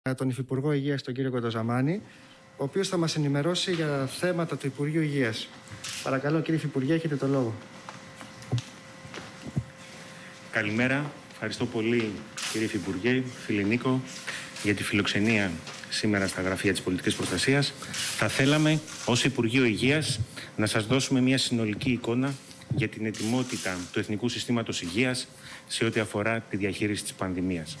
τον Υφυπουργό Υγείας, τον κύριο Κοντοζαμάνη, ο οποίος θα μας ενημερώσει για θέματα του Υπουργείου Υγείας. Παρακαλώ, κύριε Υφυπουργέ, έχετε το λόγο. Καλημέρα. Ευχαριστώ πολύ, κύριε Υφυπουργέ, φίλε Νίκο, για τη φιλοξενία σήμερα στα γραφεία της Πολιτικής Προστασίας. Θα θέλαμε ως Υπουργείο Υγείας να σας δώσουμε μια συνολική εικόνα για την ετοιμότητα του Εθνικού Συστήματος Υγείας σε ό,τι αφορά τη διαχείριση της πανδημίας.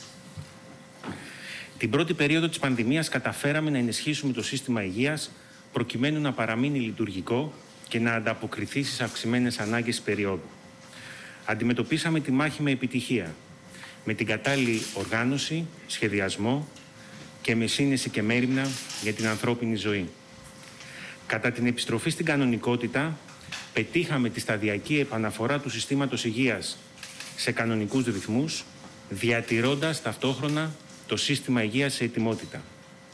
Την πρώτη περίοδο της πανδημίας καταφέραμε να ενισχύσουμε το σύστημα υγείας προκειμένου να παραμείνει λειτουργικό και να ανταποκριθεί στις αυξημένες ανάγκες της περίοδου. Αντιμετωπίσαμε τη μάχη με επιτυχία, με την κατάλληλη οργάνωση, σχεδιασμό και με σύνεση και μέριμνα για την ανθρώπινη ζωή. Κατά την επιστροφή στην κανονικότητα, πετύχαμε τη σταδιακή επαναφορά του συστήματος υγείας σε κανονικούς ρυθμούς, διατηρώντας ταυτόχρονα το σύστημα υγείας σε ετοιμότητα.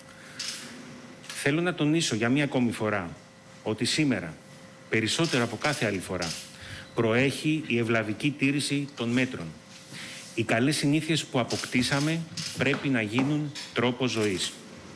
Θέλω να τονίσω για μία ακόμη φορά ότι σήμερα, περισσότερο από κάθε άλλη φορά, προέχει η ευλαβική τήρηση των μέτρων. Οι καλές συνήθειες που αποκτήσαμε πρέπει να γίνουν τρόπος ζωής.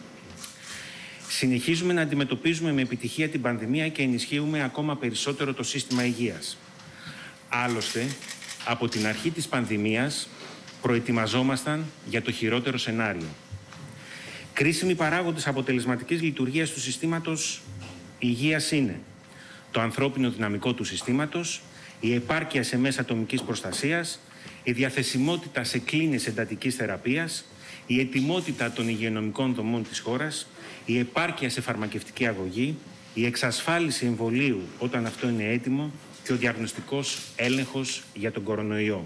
Συνεχίζουμε να αντιμετωπίζουμε με επιτυχία την πανδημία και ενισχύουμε ακόμα περισσότερο το σύστημα υγείας. Άλλωστε, από την αρχή της πανδημίας προετοιμαζόμασταν για το χειρότερο σενάριο. Κρίσιμοι παράγοντες αποτελεσματικής λειτουργίας του συστήματος υγείας είναι το ανθρώπινο δυναμικό του συστήματος, η επάρκεια σε μέσα ατομικής προστασίας, η διαθεσιμότητα σε κλίνες εντατικής θεραπείας, η ετοιμότητα των υγειονομικών δομών της χώρας, η επάρκεια σε φαρμακευτική αγωγή, η εξασφάλιση εμβολίου όταν αυτό είναι έτοιμο και ο διαγνωστικός έλεγχος για τον κορονοϊό.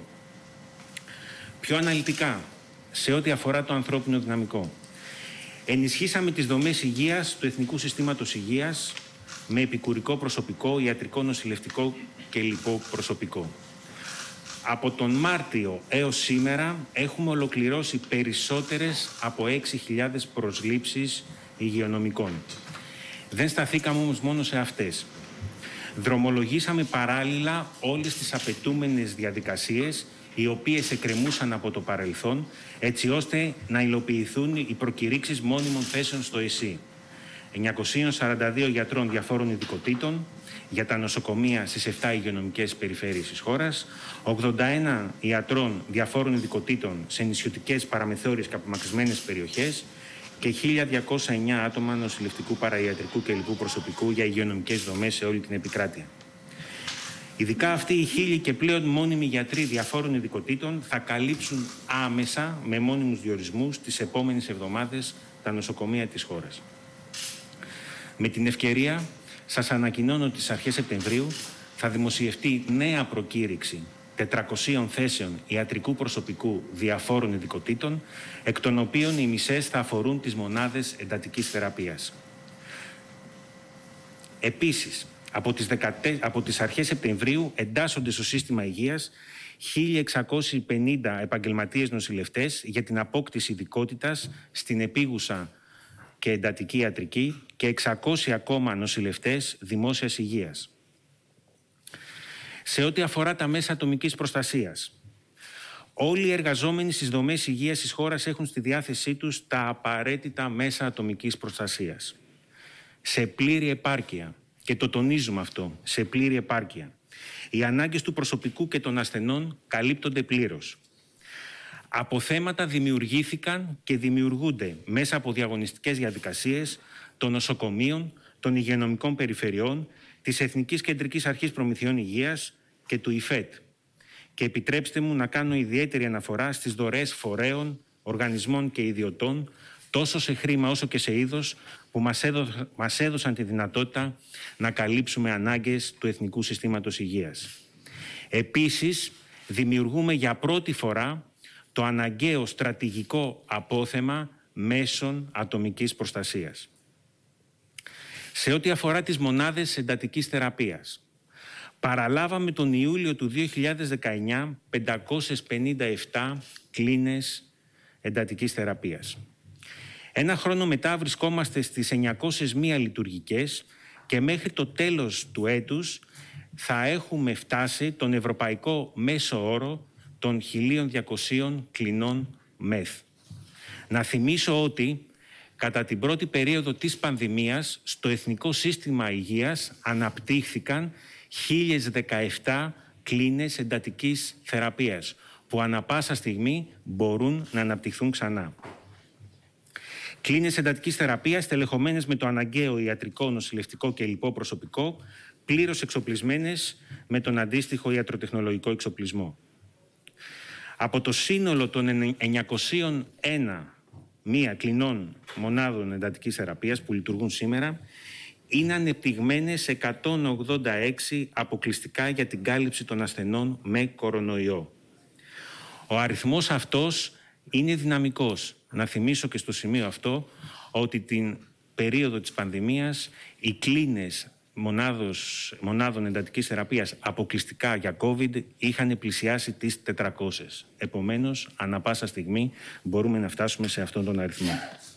Πιο αναλυτικά, σε ό,τι αφορά το ανθρώπινο δυναμικό, ενισχύσαμε τις δομές υγείας του Εθνικού Συστήματος Υγείας με επικουρικό προσωπικό, ιατρικό, νοσηλευτικό και λοιπό προσωπικό. Από τον Μάρτιο έως σήμερα έχουμε ολοκληρώσει περισσότερες από 6.000 προσλήψεις υγειονομικών. Δεν σταθήκαμε όμως μόνο σε αυτές. Δρομολογήσαμε παράλληλα όλες τις απαιτούμενες διαδικασίες οι οποίες εκκρεμούσαν από το παρελθόν, έτσι ώστε να υλοποιηθούν οι προκηρύξεις μόνιμων θέσεων στο ΕΣΥ. 942 γιατρών διαφόρων ειδικοτήτων για τα νοσοκομεία στις 7 υγειονομικές περιφέρειες της χώρας, 81 ιατρών διαφόρων ειδικοτήτων σε νησιωτικές, παραμεθόριες και απομακρυσμένες περιοχές και 1.209 άτομα νοσηλευτικού, παραϊατρικού και λοιπού προσωπικού για υγειονομικές δομές σε όλη την επικράτεια. Ειδικά αυτοί οι 1.000 και πλέον μόνιμοι γιατροί διαφόρων ειδικοτήτων θα καλύψουν άμεσα με μόνιμους διορισμούς τις επόμενες εβδομάδες τα νοσοκομεία της χώρας. Με την ευκαιρία σας ανακοινώνω ότι στις αρχές Σεπτεμβρίου θα δημοσιευτεί νέα προκήρυξη 400 θέσεων ιατρικού προσωπικού διαφόρων ειδικοτήτων, εκ των οποίων οι μισές θα αφορούν τις μονάδες εντατικής θεραπείας. Επίσης, από τις αρχές Σεπτεμβρίου εντάσσονται στο σύστημα υγείας 1.650 επαγγελματίες νοσηλευτές για την απόκτηση ειδικότητας στην επίγουσα και εντατική ιατρική και 600 ακόμα νοσηλευτές δημόσιας υγείας. Σε ό,τι αφορά τα μέσα ατομικής προστασίας, όλοι οι εργαζόμενοι στις δομές υγείας της χώρας έχουν στη διάθεσή τους τα απαραίτητα μέσα ατομικής προστασίας. Σε πλήρη επάρκεια, και το τονίζουμε αυτό, σε πλήρη επάρκεια. Οι ανάγκες του προσωπικού και των ασθενών καλύπτονται πλήρως. Αποθέματα δημιουργήθηκαν και δημιουργούνται μέσα από διαγωνιστικές διαδικασίες των νοσοκομείων, των υγειονομικών περιφερειών, της Εθνικής Κεντρικής Αρχής Προμηθειών Υγείας και του ΙΦΕΤ. Και επιτρέψτε μου να κάνω ιδιαίτερη αναφορά στις δωρεές φορέων, οργανισμών και ιδιωτών, τόσο σε χρήμα όσο και σε είδος, που μας έδωσαν τη δυνατότητα να καλύψουμε ανάγκες του Εθνικού Συστήματος Υγείας. Επίσης, δημιουργούμε για πρώτη φορά το αναγκαίο στρατηγικό απόθεμα μέσων ατομικής προστασίας. Σε ό,τι αφορά τις μονάδες εντατικής θεραπείας, παραλάβαμε τον Ιούλιο του 2019 557 κλίνες εντατικής θεραπείας. Ένα χρόνο μετά βρισκόμαστε στις 901 λειτουργικές και μέχρι το τέλος του έτους θα έχουμε φτάσει τον ευρωπαϊκό μέσο όρο των 1.200 κλινών ΜΕΘ. Να θυμίσω ότι κατά την πρώτη περίοδο της πανδημίας στο Εθνικό Σύστημα Υγείας αναπτύχθηκαν 1.017 κλίνες εντατικής θεραπείας που ανά πάσα στιγμή μπορούν να αναπτυχθούν ξανά. Κλίνες εντατικής θεραπείας τελεχωμένες με το αναγκαίο ιατρικό, νοσηλευτικό και λοιπό προσωπικό, πλήρως εξοπλισμένες με τον αντίστοιχο ιατροτεχνολογικό εξοπλισμό. Από το σύνολο των 901 κλινών μονάδων εντατικής θεραπείας που λειτουργούν σήμερα, είναι ανεπτυγμένες 186 αποκλειστικά για την κάλυψη των ασθενών με κορονοϊό. Ο αριθμός αυτός είναι δυναμικός. Να θυμίσω και στο σημείο αυτό ότι την περίοδο της πανδημίας οι κλίνες μονάδων εντατικής θεραπείας αποκλειστικά για COVID είχαν πλησιάσει τις 400. Επομένως, ανά πάσα στιγμή μπορούμε να φτάσουμε σε αυτόν τον αριθμό.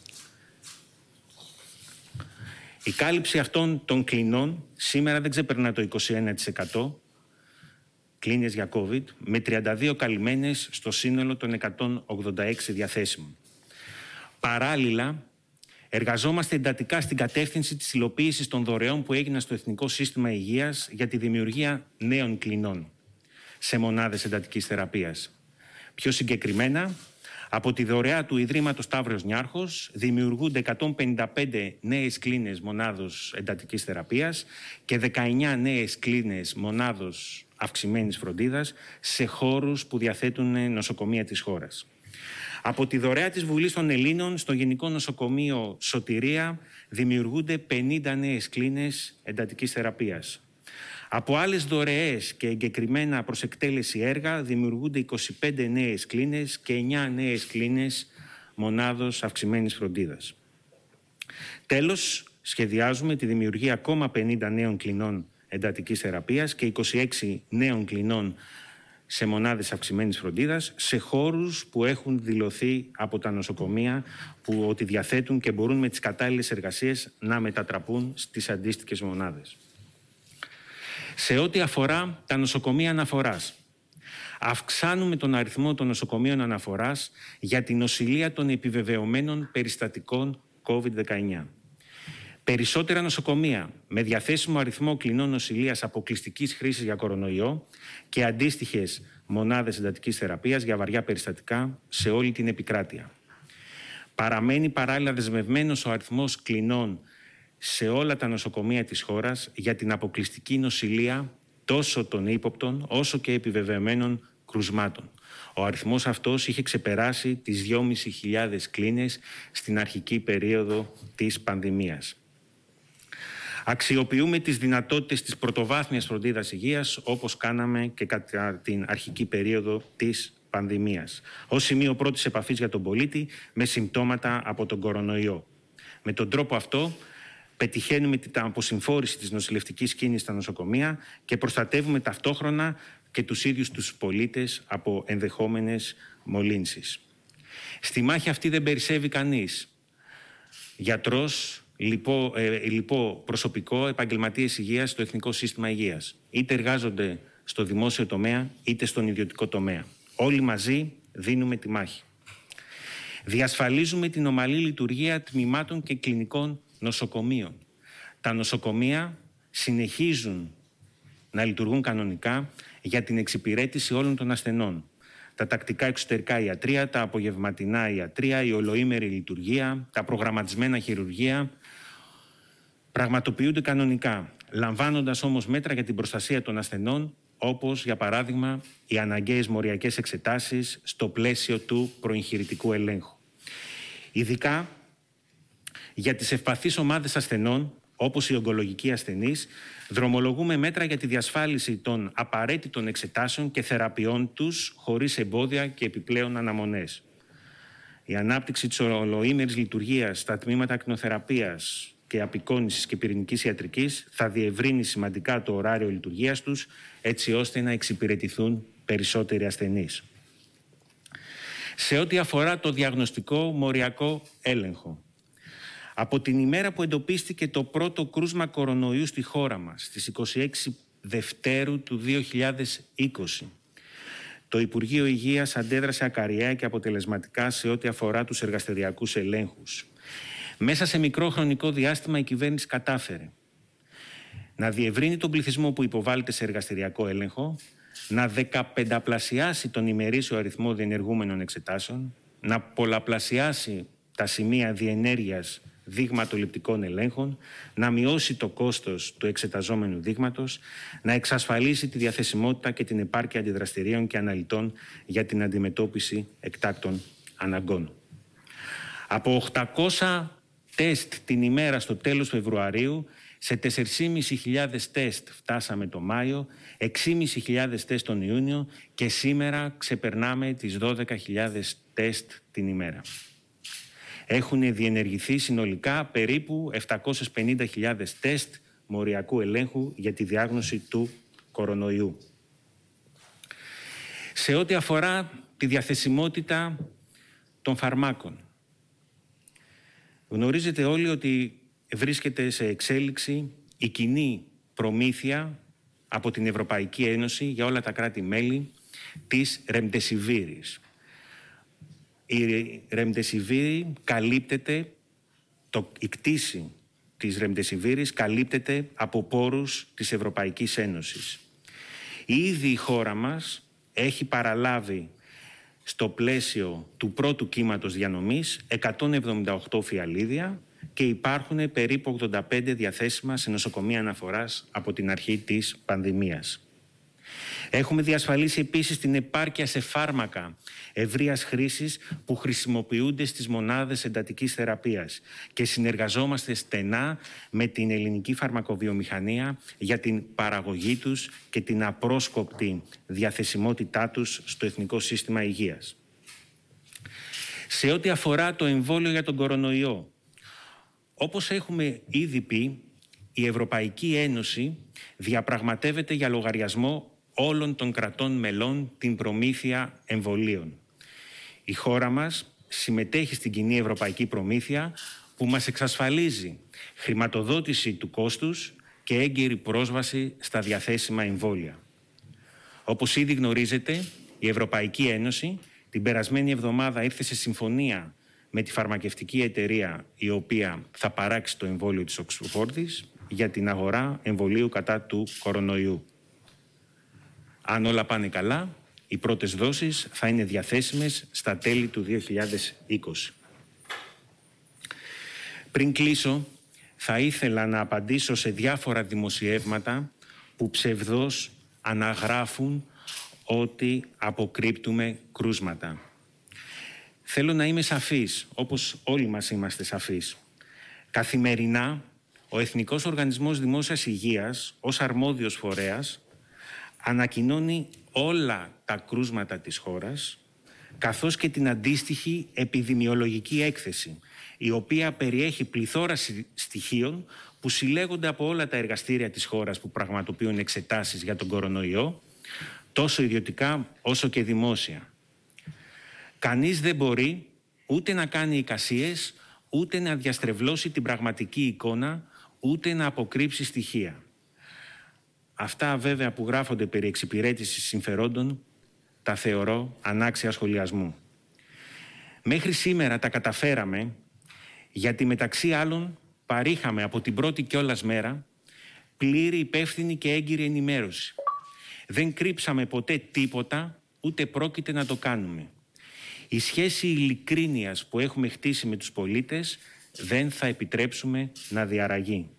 Η κάλυψη αυτών των κλινών σήμερα δεν ξεπερνά το 21% κλίνες για COVID, με 32 καλυμμένες στο σύνολο των 186 διαθέσιμων. Παράλληλα, εργαζόμαστε εντατικά στην κατεύθυνση της υλοποίησης των δωρεών που έγιναν στο Εθνικό Σύστημα Υγείας για τη δημιουργία νέων κλινών σε μονάδες εντατικής θεραπείας. Πιο συγκεκριμένα, από τη δωρεά του Ιδρύματος Σταύρος Νιάρχος δημιουργούνται 155 νέες κλίνες μονάδος εντατικής θεραπείας και 19 νέες κλίνες μονάδος αυξημένης φροντίδας σε χώρους που διαθέτουν νοσοκομεία της χώρας. Από τη δωρεά της Βουλής των Ελλήνων στο Γενικό Νοσοκομείο Σωτηρία δημιουργούνται 50 νέες κλίνες εντατικής θεραπείας. Από άλλες δωρεές και εγκεκριμένα προς εκτέλεση έργα δημιουργούνται 25 νέες κλίνες και 9 νέες κλίνες μονάδος αυξημένης φροντίδας. Τέλος, σχεδιάζουμε τη δημιουργία ακόμα 50 νέων κλινών εντατικής θεραπείας και 26 νέων κλινών σε μονάδες αυξημένης φροντίδας σε χώρους που έχουν δηλωθεί από τα νοσοκομεία που ότι διαθέτουν και μπορούν με τις κατάλληλες εργασίες να μετατραπούν στις αντίστοιχες μονάδες. Σε ό,τι αφορά τα νοσοκομεία αναφοράς, αυξάνουμε τον αριθμό των νοσοκομείων αναφοράς για την νοσηλεία των επιβεβαιωμένων περιστατικών COVID-19. Περισσότερα νοσοκομεία με διαθέσιμο αριθμό κλινών νοσηλείας αποκλειστικής χρήσης για κορονοϊό και αντίστοιχες μονάδες εντατικής θεραπείας για βαριά περιστατικά σε όλη την επικράτεια. Παραμένει παράλληλα δεσμευμένος ο αριθμός κλινών σε όλα τα νοσοκομεία της χώρας για την αποκλειστική νοσηλεία τόσο των ύποπτων όσο και επιβεβαιωμένων κρουσμάτων. Ο αριθμός αυτός είχε ξεπεράσει τις 2.500 κλίνες στην αρχική περίοδο της πανδημίας. Αξιοποιούμε τις δυνατότητες της πρωτοβάθμιας φροντίδας υγείας όπως κάναμε και κατά την αρχική περίοδο της πανδημίας, ως σημείο πρώτης επαφής για τον πολίτη με συμπτώματα από τον κορονοϊό. Με τον τρόπο αυτό πετυχαίνουμε την αποσυμφόρηση της νοσηλευτικής κίνησης στα νοσοκομεία και προστατεύουμε ταυτόχρονα και τους ίδιους τους πολίτες από ενδεχόμενες μολύνσεις. Στη μάχη αυτή δεν περισσεύει κανείς. Γιατρός, λοιπό προσωπικό, επαγγελματίες υγείας στο Εθνικό Σύστημα Υγείας. Είτε εργάζονται στο δημόσιο τομέα, είτε στον ιδιωτικό τομέα. Όλοι μαζί δίνουμε τη μάχη. Διασφαλίζουμε την ομαλή λειτουργία τμημάτων και κλινικών νοσοκομείων. Τα νοσοκομεία συνεχίζουν να λειτουργούν κανονικά για την εξυπηρέτηση όλων των ασθενών. Τα τακτικά εξωτερικά ιατρεία, τα απογευματινά ιατρεία, η ολοήμερη λειτουργία, τα προγραμματισμένα χειρουργεία πραγματοποιούνται κανονικά, λαμβάνοντας όμως μέτρα για την προστασία των ασθενών, όπως για παράδειγμα οι αναγκαίες μοριακές εξετάσεις στο πλαίσιο του προεγχειρητικού ελέγχου. Ειδικά για τις ευπαθείς ομάδες ασθενών, όπως οι ογκολογικοί ασθενείς, δρομολογούμε μέτρα για τη διασφάλιση των απαραίτητων εξετάσεων και θεραπείων τους χωρίς εμπόδια και επιπλέον αναμονές. Η ανάπτυξη της ολοήμερης λειτουργίας στα τμήματα ακτινοθεραπείας και απεικόνησης και πυρηνικής ιατρικής θα διευρύνει σημαντικά το ωράριο λειτουργίας τους, έτσι ώστε να εξυπηρετηθούν περισσότεροι ασθενείς. Σε ό,τι αφορά το διαγνωστικό μοριακό έλεγχο, από την ημέρα που εντοπίστηκε το πρώτο κρούσμα κορονοϊού στη χώρα μας, στις 26 Δευτέρου του 2020, το Υπουργείο Υγείας αντέδρασε ακαριαία και αποτελεσματικά σε ό,τι αφορά τους εργαστηριακούς ελέγχους. Μέσα σε μικρό χρονικό διάστημα η κυβέρνηση κατάφερε να διευρύνει τον πληθυσμό που υποβάλλεται σε εργαστηριακό έλεγχο, να 15πλασιάσει τον ημερήσιο αριθμό διενεργούμενων εξετάσεων, να πολλαπλασιάσει τα σημεία διενέργειας δείγματοληπτικών ελέγχων, να μειώσει το κόστος του εξεταζόμενου δείγματος, να εξασφαλίσει τη διαθεσιμότητα και την επάρκεια αντιδραστηρίων και αναλυτών για την αντιμετώπιση εκτάκτων αναγκών. Από 800 τεστ την ημέρα στο τέλος Φεβρουαρίου, σε 4.500 τεστ φτάσαμε το Μάιο, 6.500 τεστ τον Ιούνιο και σήμερα ξεπερνάμε τις 12.000 τεστ την ημέρα. Έχουν διενεργηθεί συνολικά περίπου 750.000 τεστ μοριακού ελέγχου για τη διάγνωση του κορονοϊού. Σε ό,τι αφορά τη διαθεσιμότητα των φαρμάκων, γνωρίζετε όλοι ότι βρίσκεται σε εξέλιξη η κοινή προμήθεια από την Ευρωπαϊκή Ένωση για όλα τα κράτη-μέλη της Ρεμντεσιβίρης. Η Ρεμντεσιβίρη καλύπτεται, η κτήση της Ρεμντεσιβίρης καλύπτεται από πόρους της Ευρωπαϊκής Ένωσης. Ήδη η χώρα μας έχει παραλάβει στο πλαίσιο του πρώτου κύματος διανομής 178 φιαλίδια και υπάρχουν περίπου 85 διαθέσιμα σε νοσοκομεία αναφοράς από την αρχή της πανδημίας. Έχουμε διασφαλίσει επίσης την επάρκεια σε φάρμακα ευρείας χρήσης που χρησιμοποιούνται στις μονάδες εντατικής θεραπείας και συνεργαζόμαστε στενά με την ελληνική φαρμακοβιομηχανία για την παραγωγή τους και την απρόσκοπτη διαθεσιμότητά τους στο Εθνικό Σύστημα Υγείας. Σε ό,τι αφορά το εμβόλιο για τον κορονοϊό, όπως έχουμε ήδη πει, η Ευρωπαϊκή Ένωση διαπραγματεύεται για λογαριασμό όλων των κρατών μελών την προμήθεια εμβολίων. Η χώρα μας συμμετέχει στην κοινή ευρωπαϊκή προμήθεια που μας εξασφαλίζει χρηματοδότηση του κόστους και έγκαιρη πρόσβαση στα διαθέσιμα εμβόλια. Όπως ήδη γνωρίζετε, η Ευρωπαϊκή Ένωση την περασμένη εβδομάδα ήρθε σε συμφωνία με τη φαρμακευτική εταιρεία η οποία θα παράξει το εμβόλιο της Οξφόρδης για την αγορά εμβολίου κατά του κορονοϊού. Αν όλα πάνε καλά, οι πρώτες δόσεις θα είναι διαθέσιμες στα τέλη του 2020. Πριν κλείσω, θα ήθελα να απαντήσω σε διάφορα δημοσιεύματα που ψευδώς αναγράφουν ότι αποκρύπτουμε κρούσματα. Θέλω να είμαι σαφής, όπως όλοι μας είμαστε σαφείς. Καθημερινά, ο Εθνικός Οργανισμός Δημόσιας Υγείας, ως αρμόδιος φορέας, ανακοινώνει όλα τα κρούσματα της χώρας, καθώς και την αντίστοιχη επιδημιολογική έκθεση, η οποία περιέχει πληθώρα στοιχείων που συλλέγονται από όλα τα εργαστήρια της χώρας που πραγματοποιούν εξετάσεις για τον κορονοϊό, τόσο ιδιωτικά όσο και δημόσια. Κανείς δεν μπορεί ούτε να κάνει εικασίες, ούτε να διαστρεβλώσει την πραγματική εικόνα, ούτε να αποκρύψει στοιχεία. Αυτά βέβαια που γράφονται περί εξυπηρέτησης συμφερόντων τα θεωρώ ανάξια σχολιασμού. Μέχρι σήμερα τα καταφέραμε γιατί μεταξύ άλλων παρήχαμε από την πρώτη κιόλας μέρα πλήρη, υπεύθυνη και έγκυρη ενημέρωση. Δεν κρύψαμε ποτέ τίποτα, ούτε πρόκειται να το κάνουμε. Η σχέση ειλικρίνειας που έχουμε χτίσει με τους πολίτες δεν θα επιτρέψουμε να διαραγεί.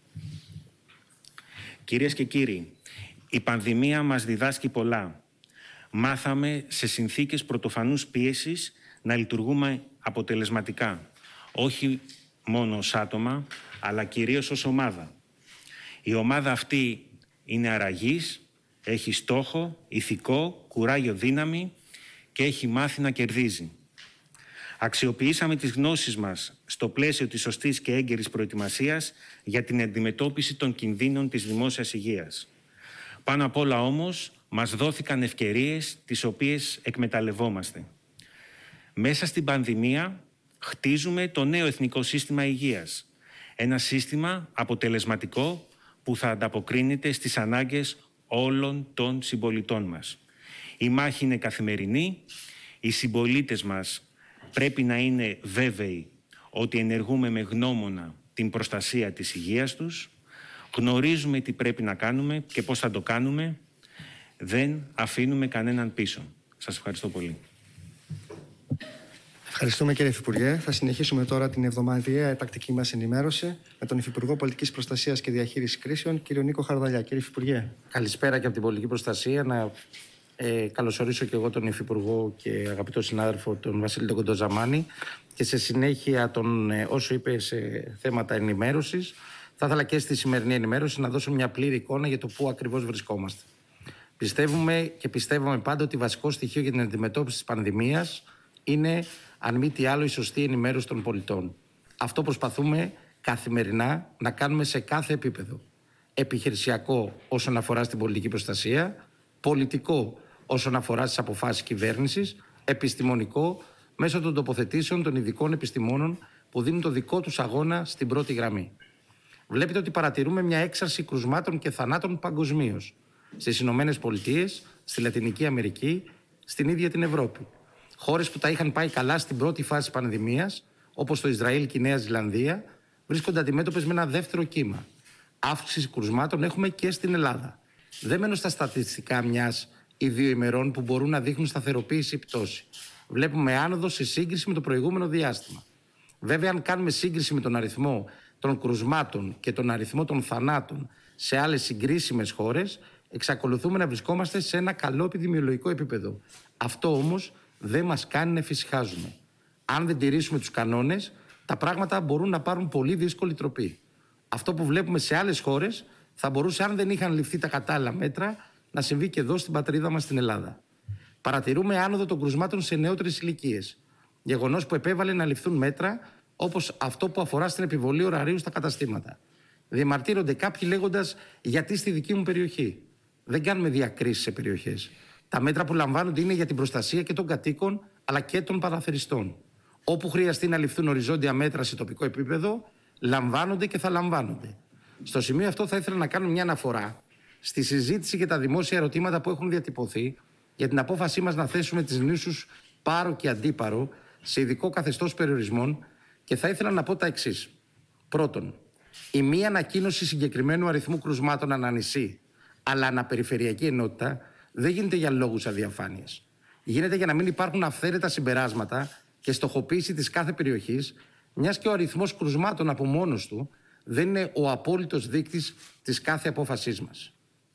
Κυρίες και κύριοι, η πανδημία μας διδάσκει πολλά. Μάθαμε σε συνθήκες πρωτοφανούς πίεσης να λειτουργούμε αποτελεσματικά. Όχι μόνο ως άτομα, αλλά κυρίως ως ομάδα. Η ομάδα αυτή είναι αραγής, έχει στόχο, ηθικό, κουράγιο, δύναμη και έχει μάθει να κερδίζει. Αξιοποιήσαμε τις γνώσεις μας στο πλαίσιο της σωστής και έγκαιρης προετοιμασίας για την αντιμετώπιση των κινδύνων της δημόσιας υγείας. Πάνω απ' όλα όμως, μας δόθηκαν ευκαιρίες τις οποίες εκμεταλλευόμαστε. Μέσα στην πανδημία χτίζουμε το νέο Εθνικό Σύστημα Υγείας. Ένα σύστημα αποτελεσματικό που θα ανταποκρίνεται στις ανάγκες όλων των συμπολιτών μας. Η μάχη είναι καθημερινή. Οι συμπολίτες μας πρέπει να είναι βέβαιοι ότι ενεργούμε με γνώμονα την προστασία της υγείας τους. Γνωρίζουμε τι πρέπει να κάνουμε και πώς θα το κάνουμε. Δεν αφήνουμε κανέναν πίσω. Σας ευχαριστώ πολύ. Ευχαριστούμε, κύριε Υφυπουργέ. Θα συνεχίσουμε τώρα την εβδομαδιαία τακτική μας ενημέρωση με τον Υφυπουργό Πολιτικής Προστασίας και Διαχείρισης Κρίσεων, κύριο Νίκο Χαρδαλιά. Κύριε Υφυπουργέ. Καλησπέρα και από την Πολιτική Προστασία. Να καλωσορίσω και εγώ τον Υφυπουργό και αγαπητό συνάδελφο τον Βασίλη τον Κοντοζαμάνη και σε συνέχεια όσο είπε σε θέματα ενημέρωσης, θα ήθελα και στη σημερινή ενημέρωση να δώσω μια πλήρη εικόνα για το πού ακριβώς βρισκόμαστε. Πιστεύουμε και πιστεύαμε πάντα ότι βασικό στοιχείο για την αντιμετώπιση της πανδημίας είναι, αν μη τι άλλο, η σωστή ενημέρωση των πολιτών. Αυτό προσπαθούμε καθημερινά να κάνουμε σε κάθε επίπεδο. Επιχειρησιακό όσον αφορά στην πολιτική προστασία, πολιτικό όσον αφορά στις αποφάσεις κυβέρνησης, επιστημονικό μέσω των τοποθετήσεων των ειδικών επιστημόνων που δίνουν το δικό τους αγώνα στην πρώτη γραμμή. Βλέπετε ότι παρατηρούμε μια έξαρση κρουσμάτων και θανάτων παγκοσμίως. Στις Ηνωμένες Πολιτείες, στη Λατινική Αμερική, στην ίδια την Ευρώπη. Χώρες που τα είχαν πάει καλά στην πρώτη φάση της πανδημίας, όπως το Ισραήλ και η Νέα Ζηλανδία, βρίσκονται αντιμέτωπες με ένα δεύτερο κύμα. Αύξηση κρουσμάτων έχουμε και στην Ελλάδα. Δεν μένω στα στατιστικά μιας ή 2 ημερών που μπορούν να δείχνουν σταθεροποίηση ή πτώση. Βλέπουμε άνοδο σε σύγκριση με το προηγούμενο διάστημα. Βέβαια, αν κάνουμε σύγκριση με τον αριθμό των κρουσμάτων και τον αριθμό των θανάτων σε άλλες συγκρίσιμες χώρες, εξακολουθούμε να βρισκόμαστε σε ένα καλό επιδημιολογικό επίπεδο. Αυτό όμως δεν μας κάνει να εφησυχάζουμε. Αν δεν τηρήσουμε τους κανόνες, τα πράγματα μπορούν να πάρουν πολύ δύσκολη τροπή. Αυτό που βλέπουμε σε άλλες χώρες θα μπορούσε, αν δεν είχαν ληφθεί τα κατάλληλα μέτρα, να συμβεί και εδώ στην πατρίδα μας στην Ελλάδα. Παρατηρούμε άνοδο των κρουσμάτων σε νεότερες ηλικίες. Γεγονός που επέβαλε να ληφθούν μέτρα όπως αυτό που αφορά στην επιβολή ωραρίου στα καταστήματα. Διαμαρτύρονται κάποιοι λέγοντας γιατί στη δική μου περιοχή. Δεν κάνουμε διακρίσεις σε περιοχές. Τα μέτρα που λαμβάνονται είναι για την προστασία και των κατοίκων αλλά και των παραθεριστών. Όπου χρειαστεί να ληφθούν οριζόντια μέτρα σε τοπικό επίπεδο, λαμβάνονται και θα λαμβάνονται. Στο σημείο αυτό θα ήθελα να κάνω μια αναφορά στη συζήτηση και τα δημόσια ερωτήματα που έχουν διατυπωθεί για την απόφασή μας να θέσουμε τις νήσους Πάρο και Αντίπαρο σε ειδικό καθεστώς περιορισμών και θα ήθελα να πω τα εξής. Πρώτον, η μη ανακοίνωση συγκεκριμένου αριθμού κρουσμάτων ανά νησί, αλλά αναπεριφερειακή ενότητα, δεν γίνεται για λόγους αδιαφάνειας. Γίνεται για να μην υπάρχουν αυθαίρετα συμπεράσματα και στοχοποίηση της κάθε περιοχής, μιας και ο αριθμός κρουσμάτων από μόνος του δεν είναι ο απόλυτος δείκτης της κάθε απόφασής μας.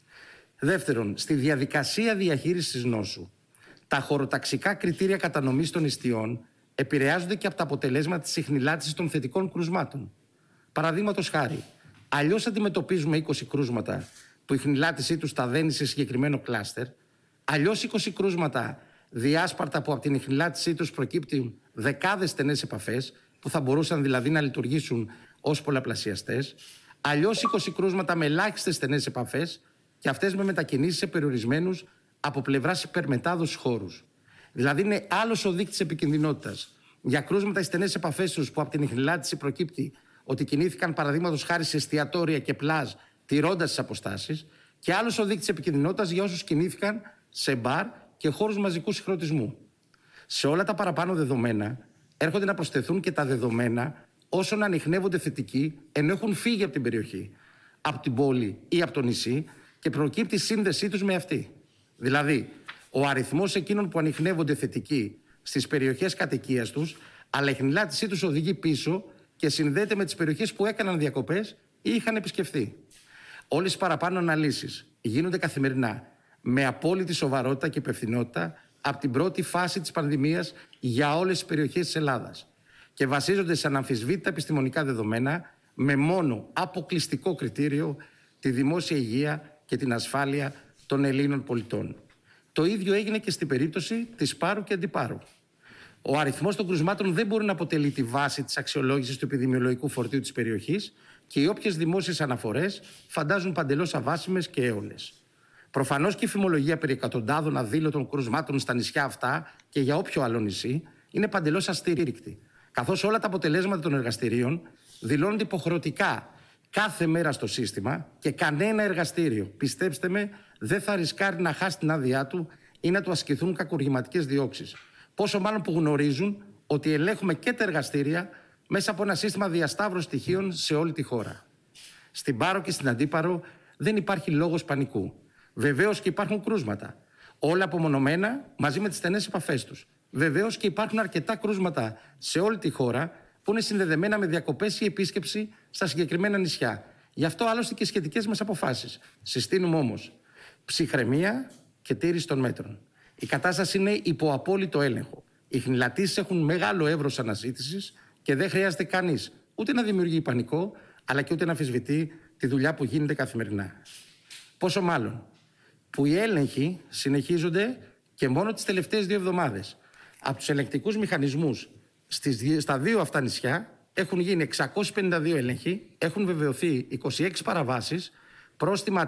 Δεύτερον, στη διαδικασία διαχείρισης νόσου, τα χωροταξικά κριτήρια κατανομής των ιστιών επηρεάζονται και από τα αποτελέσματα της ιχνηλάτησης των θετικών κρουσμάτων. Παραδείγματος χάρη, αλλιώς αντιμετωπίζουμε 20 κρούσματα που η ιχνηλάτησή τους σταδένει σε συγκεκριμένο κλάστερ, αλλιώς 20 κρούσματα διάσπαρτα που από την ιχνηλάτησή τους προκύπτουν δεκάδες στενές επαφές, που θα μπορούσαν δηλαδή να λειτουργήσουν ως πολλαπλασιαστές, αλλιώς 20 κρούσματα με ελάχιστες στενές επαφές και αυτές με μετακινήσεις σε περιορισμένους από πλευράς υπερμετάδοσης χώρους. Δηλαδή είναι άλλος ο δείκτης επικινδυνότητας για κρούσματα οι στενές επαφές τους που από την ιχνηλάτηση προκύπτει ότι κινήθηκαν παραδείγματος χάρη σε εστιατόρια και πλάζ τηρώντας τις αποστάσεις, και άλλος ο δείκτης επικινδυνότητας για όσους κινήθηκαν σε μπαρ και χώρους μαζικού συγχρονισμού. Σε όλα τα παραπάνω δεδομένα έρχονται να προσθεθούν και τα δεδομένα όσων ανιχνεύονται θετικοί ενώ έχουν φύγει από την περιοχή, από την πόλη ή από το νησί και προκύπτει η σύνδεσή τους με αυτή. Δηλαδή, ο αριθμός εκείνων που ανιχνεύονται θετικοί στις περιοχές κατοικίας τους, αλλά η ιχνηλάτησή τους οδηγεί πίσω και συνδέεται με τις περιοχές που έκαναν διακοπές ή είχαν επισκεφθεί. Όλες οι παραπάνω αναλύσεις γίνονται καθημερινά με απόλυτη σοβαρότητα και υπευθυνότητα από την πρώτη φάση της πανδημίας για όλες τις περιοχές της Ελλάδας και βασίζονται σε αναμφισβήτητα επιστημονικά δεδομένα με μόνο αποκλειστικό κριτήριο τη δημόσια υγεία και την ασφάλεια των Ελλήνων πολιτών. Το ίδιο έγινε και στην περίπτωση της Πάρου και Αντιπάρου. Ο αριθμός των κρουσμάτων δεν μπορεί να αποτελεί τη βάση της αξιολόγησης του επιδημιολογικού φορτίου της περιοχής και οι όποιες δημόσιες αναφορές φαντάζουν παντελώς αβάσιμες και έολες. Προφανώς και η φημολογία περί εκατοντάδων αδήλωτων κρουσμάτων στα νησιά αυτά και για όποιο άλλο νησί είναι παντελώς αστήρικτη, καθώς όλα τα αποτελέσματα των εργαστηρίων δηλώνονται υποχρεωτικά κάθε μέρα στο σύστημα και κανένα εργαστήριο, πιστέψτε με, δεν θα ρισκάρει να χάσει την άδειά του ή να του ασκηθούν κακουργηματικές διώξεις. Πόσο μάλλον που γνωρίζουν ότι ελέγχουμε και τα εργαστήρια μέσα από ένα σύστημα διασταύρωσης στοιχείων σε όλη τη χώρα. Στην Πάρο και στην Αντίπαρο δεν υπάρχει λόγος πανικού. Βεβαίως και υπάρχουν κρούσματα. Όλα απομονωμένα μαζί με τις στενές επαφές τους. Βεβαίως και υπάρχουν αρκετά κρούσματα σε όλη τη χώρα που είναι συνδεδεμένα με διακοπές ή επίσκεψη στα συγκεκριμένα νησιά. Γι' αυτό άλλωστε και σχετικές μας αποφάσεις. Συστήνουμε όμως ψυχραιμία και τήρηση των μέτρων. Η κατάσταση είναι υπό απόλυτο έλεγχο. Οι χνηλατήσεις έχουν μεγάλο εύρος αναζήτησης και δεν χρειάζεται κανείς ούτε να δημιουργεί πανικό, αλλά και ούτε να αμφισβητεί τη δουλειά που γίνεται καθημερινά. Πόσο μάλλον που οι έλεγχοι συνεχίζονται και μόνο τις τελευταίες 2 εβδομάδες. Από τους ελεγκτικούς μηχανισμούς στα 2 αυτά νησιά έχουν γίνει 652 έλεγχοι, έχουν βεβαιωθεί 26 παραβάσεις, πρόστιμα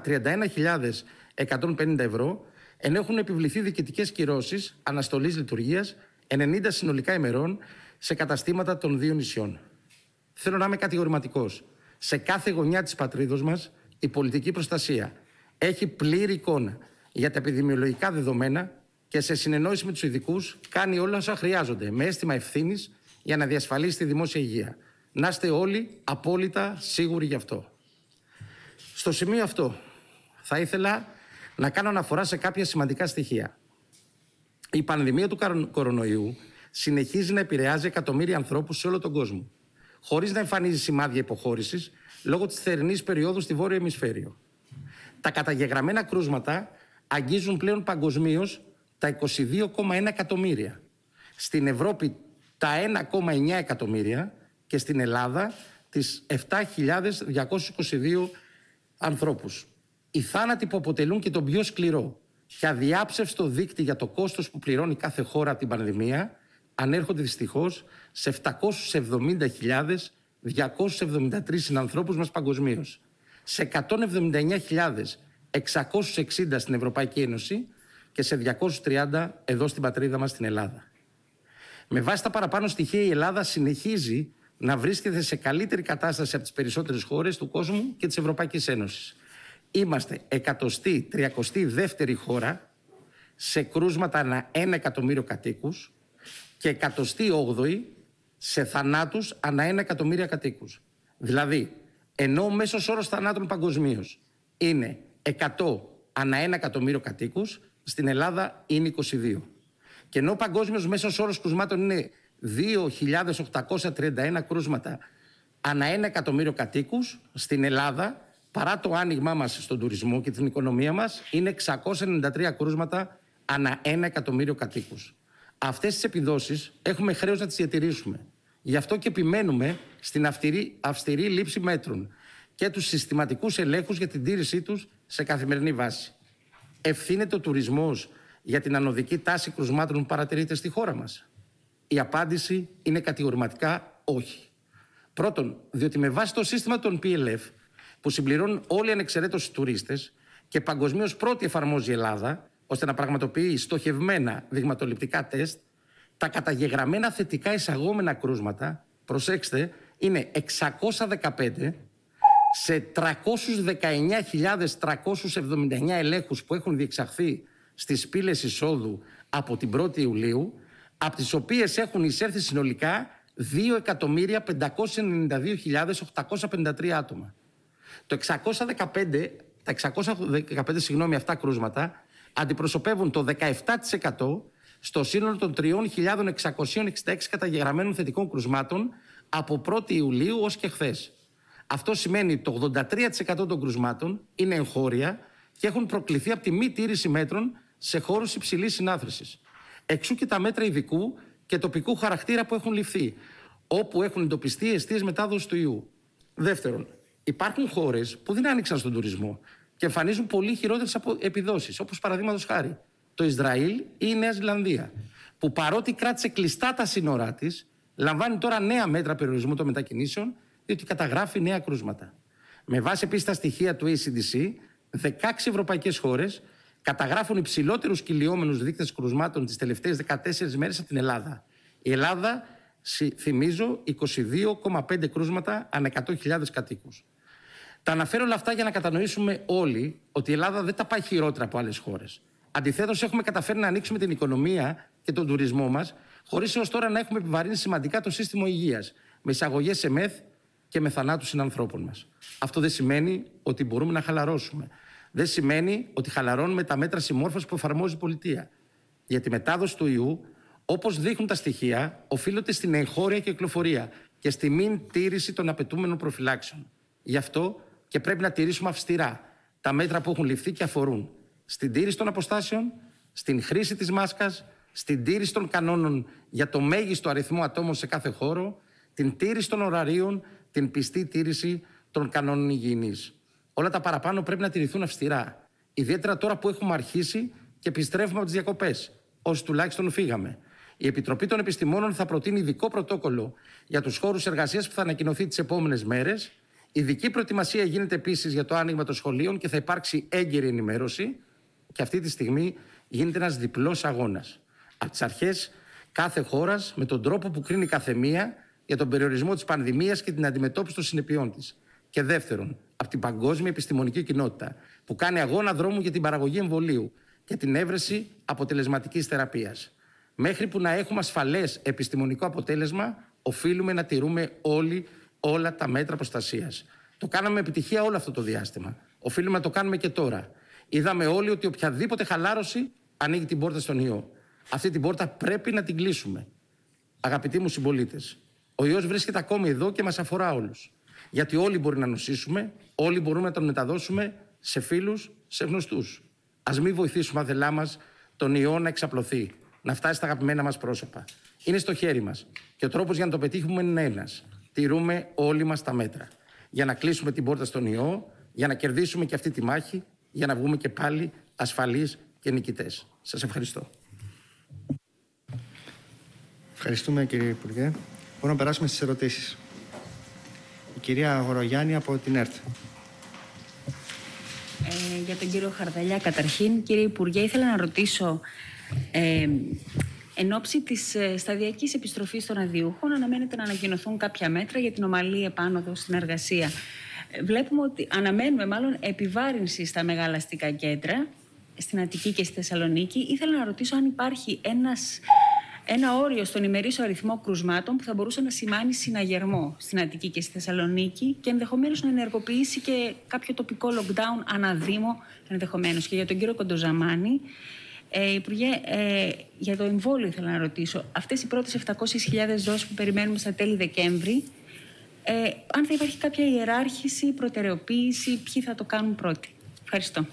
31.150 ευρώ, ενώ έχουν επιβληθεί διοικητικές κυρώσεις αναστολής λειτουργίας 90 συνολικά ημερών σε καταστήματα των 2 νησιών. Θέλω να είμαι κατηγορηματικός. Σε κάθε γωνιά της πατρίδος μας η πολιτική προστασία έχει πλήρη εικόνα για τα επιδημιολογικά δεδομένα και σε συνεννόηση με τους ειδικούς κάνει όλα όσα χρειάζονται με αίσθημα ευθύνης για να διασφαλίσει τη δημόσια υγεία. Να είστε όλοι απόλυτα σίγουροι γι' αυτό. Στο σημείο αυτό θα ήθελα να κάνω αναφορά σε κάποια σημαντικά στοιχεία. Η πανδημία του κορονοϊού συνεχίζει να επηρεάζει εκατομμύρια ανθρώπους σε όλο τον κόσμο, χωρίς να εμφανίζει σημάδια υποχώρησης λόγω της θερινής περίοδου στη βόρειο ημισφαίριο. Τα καταγεγραμμένα κρούσματα αγγίζουν πλέον παγκοσμίως τα 22,1 εκατομμύρια. Στην Ευρώπη τα 1,9 εκατομμύρια και στην Ελλάδα τις 7.222 ανθρώπους. Οι θάνατοι που αποτελούν και τον πιο σκληρό και αδιάψευστο δείκτη για το κόστος που πληρώνει κάθε χώρα από την πανδημία ανέρχονται δυστυχώς σε 770.273 συνανθρώπους μας παγκοσμίως, σε 179.660 στην Ευρωπαϊκή Ένωση και σε 230 εδώ στην πατρίδα μας στην Ελλάδα. Με βάση τα παραπάνω στοιχεία η Ελλάδα συνεχίζει να βρίσκεται σε καλύτερη κατάσταση από τις περισσότερες χώρες του κόσμου και της Ευρωπαϊκής Ένωσης. Είμαστε 132η χώρα σε κρούσματα ανά 1 εκατομμύριο κατοίκους και 108η σε θανάτους ανά 1 εκατομμύριο κατοίκους. Δηλαδή, ενώ ο μέσος όρος θανάτων παγκοσμίως είναι 100 ανά 1 εκατομμύριο κατοίκους, στην Ελλάδα είναι 22. Και ενώ ο παγκόσμιος μέσος όρος κρουσμάτων είναι 2.831 κρούσματα ανά 1 εκατομμύριο κατοίκους, στην Ελλάδα, παρά το άνοιγμά μας στον τουρισμό και την οικονομία μας, είναι 693 κρούσματα ανά 1 εκατομμύριο κατοίκους. Αυτές τις επιδόσεις έχουμε χρέος να τις διατηρήσουμε. Γι' αυτό και επιμένουμε στην αυστηρή λήψη μέτρων και τους συστηματικούς ελέγχους για την τήρησή τους σε καθημερινή βάση. Ευθύνεται ο τουρισμός για την ανωδική τάση κρουσμάτων που παρατηρείται στη χώρα μας? Η απάντηση είναι κατηγορηματικά όχι. Πρώτον, διότι με βάση το σύστημα των PLF, που συμπληρώνουν όλοι ανεξαιρέτως τουρίστες και παγκοσμίως πρώτη εφαρμόζει η Ελλάδα, ώστε να πραγματοποιεί στοχευμένα δειγματοληπτικά τεστ, τα καταγεγραμμένα θετικά εισαγόμενα κρούσματα, προσέξτε, είναι 615 σε 319.379 ελέγχους που έχουν διεξαχθεί στις πύλες εισόδου από την 1η Ιουλίου, από τις οποίες έχουν εισέρθει συνολικά 2.592.853 άτομα. Τα 615 αυτά κρούσματα αντιπροσωπεύουν το 17% στο σύνολο των 3.666 καταγεγραμμένων θετικών κρουσμάτων από 1η Ιουλίου ως και χθες. Αυτό σημαίνει το 83% των κρουσμάτων είναι εγχώρια και έχουν προκληθεί από τη μη τήρηση μέτρων σε χώρους υψηλής συνάθρησης. Εξού και τα μέτρα ειδικού και τοπικού χαρακτήρα που έχουν ληφθεί, όπου έχουν εντοπιστεί αιστείες μετάδοσης του ιού. Δεύτερον, υπάρχουν χώρες που δεν άνοιξαν στον τουρισμό και εμφανίζουν πολύ χειρότερες επιδόσεις, όπως παραδείγματος χάρη το Ισραήλ ή η Νέα Ζηλανδία, που παρότι κράτησε κλειστά τα σύνορά της, λαμβάνει τώρα νέα μέτρα περιορισμού των μετακινήσεων, διότι καταγράφει νέα κρούσματα. Με βάση επίσης τα στοιχεία του ACDC, 16 ευρωπαϊκές χώρες καταγράφουν υψηλότερους κυλιόμενους δείκτες κρουσμάτων τις τελευταίες 14 μέρες από την Ελλάδα. Η Ελλάδα, θυμίζω, 22,5 κρούσματα ανά 100.000 κατοίκους. Τα αναφέρω όλα αυτά για να κατανοήσουμε όλοι ότι η Ελλάδα δεν τα πάει χειρότερα από άλλες χώρες. Αντιθέτως, έχουμε καταφέρει να ανοίξουμε την οικονομία και τον τουρισμό μας, χωρίς έως τώρα να έχουμε επιβαρύνει σημαντικά το σύστημα υγείας, με εισαγωγές σε μεθ και με θανάτους συνανθρώπων μας. Αυτό δεν σημαίνει ότι μπορούμε να χαλαρώσουμε. Δεν σημαίνει ότι χαλαρώνουμε τα μέτρα συμμόρφωσης που εφαρμόζει η πολιτεία. Γιατί η μετάδοση του ιού, όπως δείχνουν τα στοιχεία, οφείλεται στην εγχώρια κυκλοφορία και στη μην τήρηση των απαιτούμενων προφυλάξεων. Γι' αυτό και πρέπει να τηρήσουμε αυστηρά τα μέτρα που έχουν ληφθεί και αφορούν στην τήρηση των αποστάσεων, στην χρήση της μάσκας, στην τήρηση των κανόνων για το μέγιστο αριθμό ατόμων σε κάθε χώρο, την τήρηση των ωραρίων, την πιστή τήρηση των κανόνων υγιεινής. Όλα τα παραπάνω πρέπει να τηρηθούν αυστηρά. Ιδιαίτερα τώρα που έχουμε αρχίσει και επιστρέφουμε από τις διακοπές, όσοι τουλάχιστον φύγαμε. Η Επιτροπή των Επιστημόνων θα προτείνει ειδικό πρωτόκολλο για τους χώρους εργασίας που θα ανακοινωθεί τις επόμενες μέρες. Ειδική προετοιμασία γίνεται επίσης για το άνοιγμα των σχολείων και θα υπάρξει έγκαιρη ενημέρωση. Και αυτή τη στιγμή γίνεται ένας διπλός αγώνας. Από τις αρχές κάθε χώρας με τον τρόπο που κρίνει κάθε μία για τον περιορισμό της πανδημίας και την αντιμετώπιση των συνεπειών της. Και δεύτερον, από την παγκόσμια επιστημονική κοινότητα που κάνει αγώνα δρόμου για την παραγωγή εμβολίου και την έβρεση αποτελεσματικής θεραπείας. Μέχρι που να έχουμε ασφαλές επιστημονικό αποτέλεσμα, οφείλουμε να τηρούμε όλα τα μέτρα προστασίας. Το κάναμε με επιτυχία όλο αυτό το διάστημα. Οφείλουμε να το κάνουμε και τώρα. Είδαμε όλοι ότι οποιαδήποτε χαλάρωση ανοίγει την πόρτα στον ιό. Αυτή την πόρτα πρέπει να την κλείσουμε. Αγαπητοί μου συμπολίτες, ο ιός βρίσκεται ακόμη εδώ και μας αφορά όλους. Γιατί όλοι μπορεί να νοσήσουμε, όλοι μπορούμε να τον μεταδώσουμε σε φίλους, σε γνωστούς. Ας μην βοηθήσουμε αδελά μας τον ιό να εξαπλωθεί, να φτάσει στα αγαπημένα μας πρόσωπα. Είναι στο χέρι μας. Και ο τρόπος για να το πετύχουμε είναι ένας. Τηρούμε όλοι μας τα μέτρα. Για να κλείσουμε την πόρτα στον ιό, για να κερδίσουμε και αυτή τη μάχη, για να βγούμε και πάλι ασφαλείς και νικητές. Σας ευχαριστώ. Ευχαριστούμε, κύριε Υπουργέ. Μπορούμε να περάσουμε στις ερωτήσεις. Η κυρία Αγορογιάννη από την ΕΡΤ. Για τον κύριο Χαρδαλιά, καταρχήν, κύριε Υπουργέ, ήθελα να ρωτήσω, εν ώψη της σταδιακής επιστροφής των αδειούχων, αναμένεται να ανακοινωθούν κάποια μέτρα για την ομαλή επάνωδο στην εργασία. Βλέπουμε ότι αναμένουμε μάλλον επιβάρυνση στα μεγάλα αστικά κέντρα, στην Αττική και στη Θεσσαλονίκη. Ήθελα να ρωτήσω αν υπάρχει ένα όριο στον ημερήσιο αριθμό κρουσμάτων που θα μπορούσε να σημάνει συναγερμό στην Αττική και στη Θεσσαλονίκη και ενδεχομένως να ενεργοποιήσει και κάποιο τοπικό lockdown αναδήμο ενδεχομένως. Και για τον κύριο Κοντοζαμάνη, Υπουργέ, για το εμβόλιο ήθελα να ρωτήσω. Αυτές οι πρώτες 700.000 δόσεις που περιμένουμε στα τέλη Δεκέμβρη, αν θα υπάρχει κάποια ιεράρχηση, προτεραιοποίηση, ποιοι θα το κάνουν πρώτοι. Ευχαριστώ.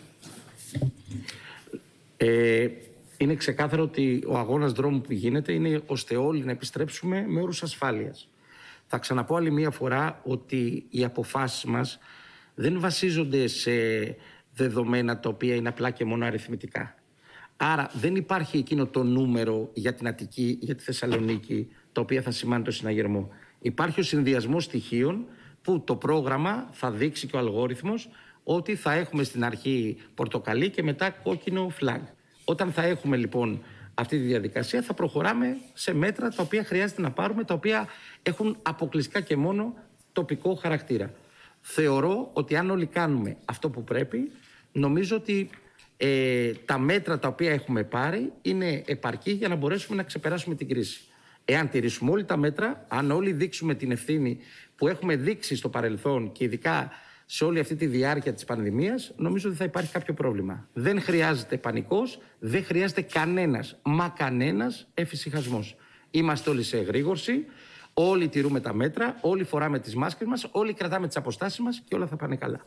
Είναι ξεκάθαρο ότι ο αγώνας δρόμου που γίνεται είναι ώστε όλοι να επιστρέψουμε με όρους ασφάλειας. Θα ξαναπώ άλλη μία φορά ότι οι αποφάσεις μας δεν βασίζονται σε δεδομένα τα οποία είναι απλά και μόνο αριθμητικά. Άρα δεν υπάρχει εκείνο το νούμερο για την Αττική, για τη Θεσσαλονίκη, το οποίο θα σημάνει το συναγερμό. Υπάρχει ο συνδυασμός στοιχείων που το πρόγραμμα θα δείξει και ο αλγόριθμος ότι θα έχουμε στην αρχή πορτοκαλί και μετά κόκκινο flag. Όταν θα έχουμε λοιπόν αυτή τη διαδικασία θα προχωράμε σε μέτρα τα οποία χρειάζεται να πάρουμε, τα οποία έχουν αποκλειστικά και μόνο τοπικό χαρακτήρα. Θεωρώ ότι αν όλοι κάνουμε αυτό που πρέπει, νομίζω ότι τα μέτρα τα οποία έχουμε πάρει είναι επαρκή για να μπορέσουμε να ξεπεράσουμε την κρίση. Εάν τηρήσουμε όλοι τα μέτρα, αν όλοι δείξουμε την ευθύνη που έχουμε δείξει στο παρελθόν και ειδικά σε όλη αυτή τη διάρκεια της πανδημίας, νομίζω ότι θα υπάρχει κάποιο πρόβλημα. Δεν χρειάζεται πανικός, δεν χρειάζεται κανένας εφησυχασμός. Είμαστε όλοι σε εγρήγορση, όλοι τηρούμε τα μέτρα, όλοι φοράμε τις μάσκες μας, όλοι κρατάμε τις αποστάσεις μας και όλα θα πάνε καλά.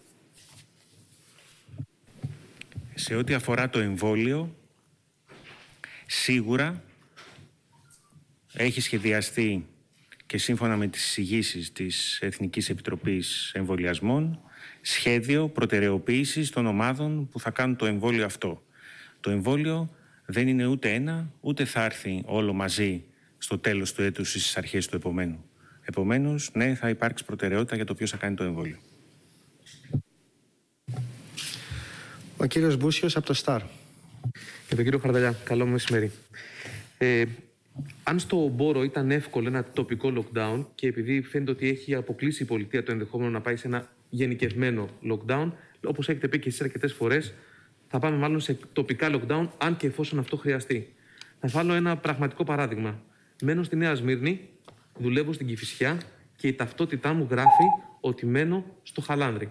Σε ό,τι αφορά το εμβόλιο, σίγουρα έχει σχεδιαστεί και σύμφωνα με τις εισηγήσεις της Εθνικής Επιτροπής Εμβολιασμών, σχέδιο προτεραιοποίησης των ομάδων που θα κάνουν το εμβόλιο αυτό. Το εμβόλιο δεν είναι ούτε ένα, ούτε θα έρθει όλο μαζί στο τέλος του έτους ή στις αρχές του επομένου. Επομένως, ναι, θα υπάρξει προτεραιότητα για το ποιος θα κάνει το εμβόλιο. Ο κύριος Μπούσιος από το ΣΤΑΡ. Για τον κύριο Χαρδαλιά, καλό μεσημέρι. Αν στο Μπόρο ήταν εύκολο ένα τοπικό lockdown και επειδή φαίνεται ότι έχει αποκλείσει η πολιτεία το ενδεχόμενο να πάει σε ένα γενικευμένο lockdown, όπως έχετε πει και εσείς αρκετές φορές, Θα πάμε μάλλον σε τοπικά lockdown, αν και εφόσον αυτό χρειαστεί. Θα βάλω ένα πραγματικό παράδειγμα. Μένω στη Νέα Σμύρνη, δουλεύω στην Κηφισιά και η ταυτότητά μου γράφει ότι μένω στο Χαλάνδρι.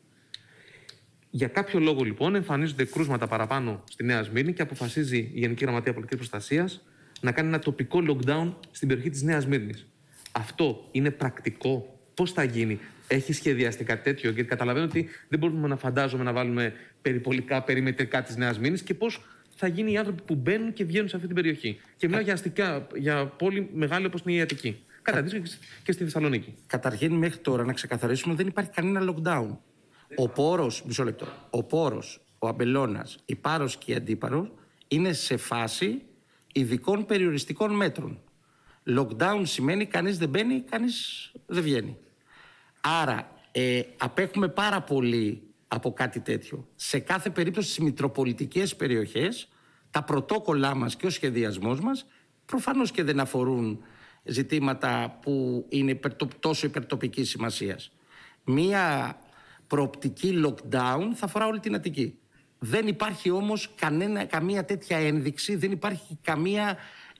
Για κάποιο λόγο, λοιπόν, εμφανίζονται κρούσματα παραπάνω στη Νέα Σμύρνη και αποφασίζει η Γενική Γραμματεία Πολιτικής Προστασίας να κάνει ένα τοπικό lockdown στην περιοχή της Νέας Σμύρνης. Αυτό είναι πρακτικό? Πώς θα γίνει? Έχει σχεδιαστεί κάτι τέτοιο? Γιατί καταλαβαίνω ότι δεν μπορούμε να φαντάζομαι να βάλουμε περιπολικά, περιμετρικά της Νέας Σμύρνης και πώς θα γίνει οι άνθρωποι που μπαίνουν και βγαίνουν σε αυτή την περιοχή. Και μιλάω για αστικά, για πόλη μεγάλη όπως είναι η Αττική. Κατά αντίστοιχα και στη Θεσσαλονίκη. Καταρχήν, μέχρι τώρα να ξεκαθαρίσουμε, δεν υπάρχει κανένα lockdown. Ο Πόρος, μισό λεπτό, ο Πόρος, ο Αμπελώνας, η Πάρος και η Αντίπαρος είναι σε φάση ειδικών περιοριστικών μέτρων. Lockdown σημαίνει κανείς δεν μπαίνει, κανείς δεν βγαίνει. Άρα απέχουμε πάρα πολύ από κάτι τέτοιο. Σε κάθε περίπτωση στις μητροπολιτικές περιοχές τα πρωτόκολλά μας και ο σχεδιασμός μας προφανώς και δεν αφορούν ζητήματα που είναι τόσο υπερτοπικής σημασίας. Μία προοπτική lockdown θα αφορά όλη την Αττική. Δεν υπάρχει όμως καμία τέτοια ένδειξη, δεν υπάρχει καμία,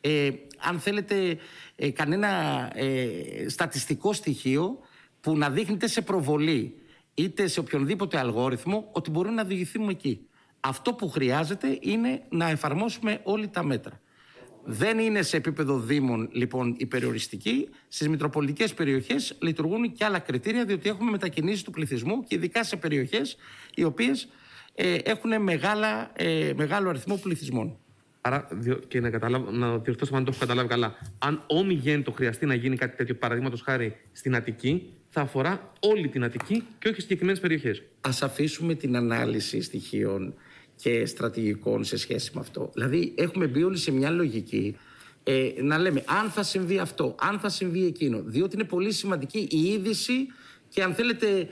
αν θέλετε, κανένα στατιστικό στοιχείο που να δείχνει είτε σε προβολή είτε σε οποιονδήποτε αλγόριθμο ότι μπορούμε να διηγηθούμε εκεί. Αυτό που χρειάζεται είναι να εφαρμόσουμε όλοι τα μέτρα. Δεν είναι σε επίπεδο δήμων, λοιπόν, η περιοριστική. Στις μητροπολιτικές περιοχές λειτουργούν και άλλα κριτήρια, διότι έχουμε μετακινήσεις του πληθυσμού και ειδικά σε περιοχές οι οποίες έχουν μεγάλο αριθμό πληθυσμών. Άρα, και να διορθώσω αν το έχω καταλάβει καλά, αν ομιγέννητο χρειαστεί να γίνει κάτι τέτοιο, παραδείγματος χάρη στην Αττική, θα αφορά όλη την Αττική και όχι συγκεκριμένες περιοχές. Ας αφήσουμε την ανάλυση στοιχείων και στρατηγικών σε σχέση με αυτό. Δηλαδή, έχουμε μπει όλοι σε μια λογική να λέμε αν θα συμβεί αυτό, αν θα συμβεί εκείνο, διότι είναι πολύ σημαντική η είδηση και, αν θέλετε,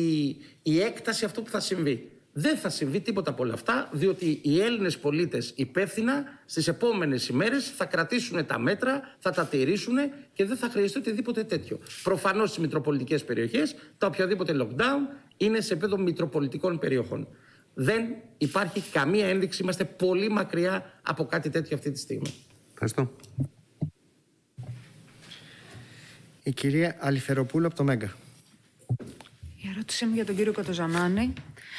η έκταση αυτού που θα συμβεί. Δεν θα συμβεί τίποτα από όλα αυτά, διότι οι Έλληνες πολίτες υπεύθυνα στις επόμενες ημέρες θα κρατήσουν τα μέτρα, θα τα τηρήσουν και δεν θα χρειαστεί οτιδήποτε τέτοιο. Προφανώς στις μητροπολιτικές περιοχές, τα οποιαδήποτε lockdown είναι σε επίπεδο μητροπολιτικών περιοχών. Δεν υπάρχει καμία ένδειξη, είμαστε πολύ μακριά από κάτι τέτοιο αυτή τη στιγμή. Ευχαριστώ. Η κυρία Αλιφεροπούλου από το Μέγκα. Η ερώτησή μου για τον κύριο Κοντοζαμάνη.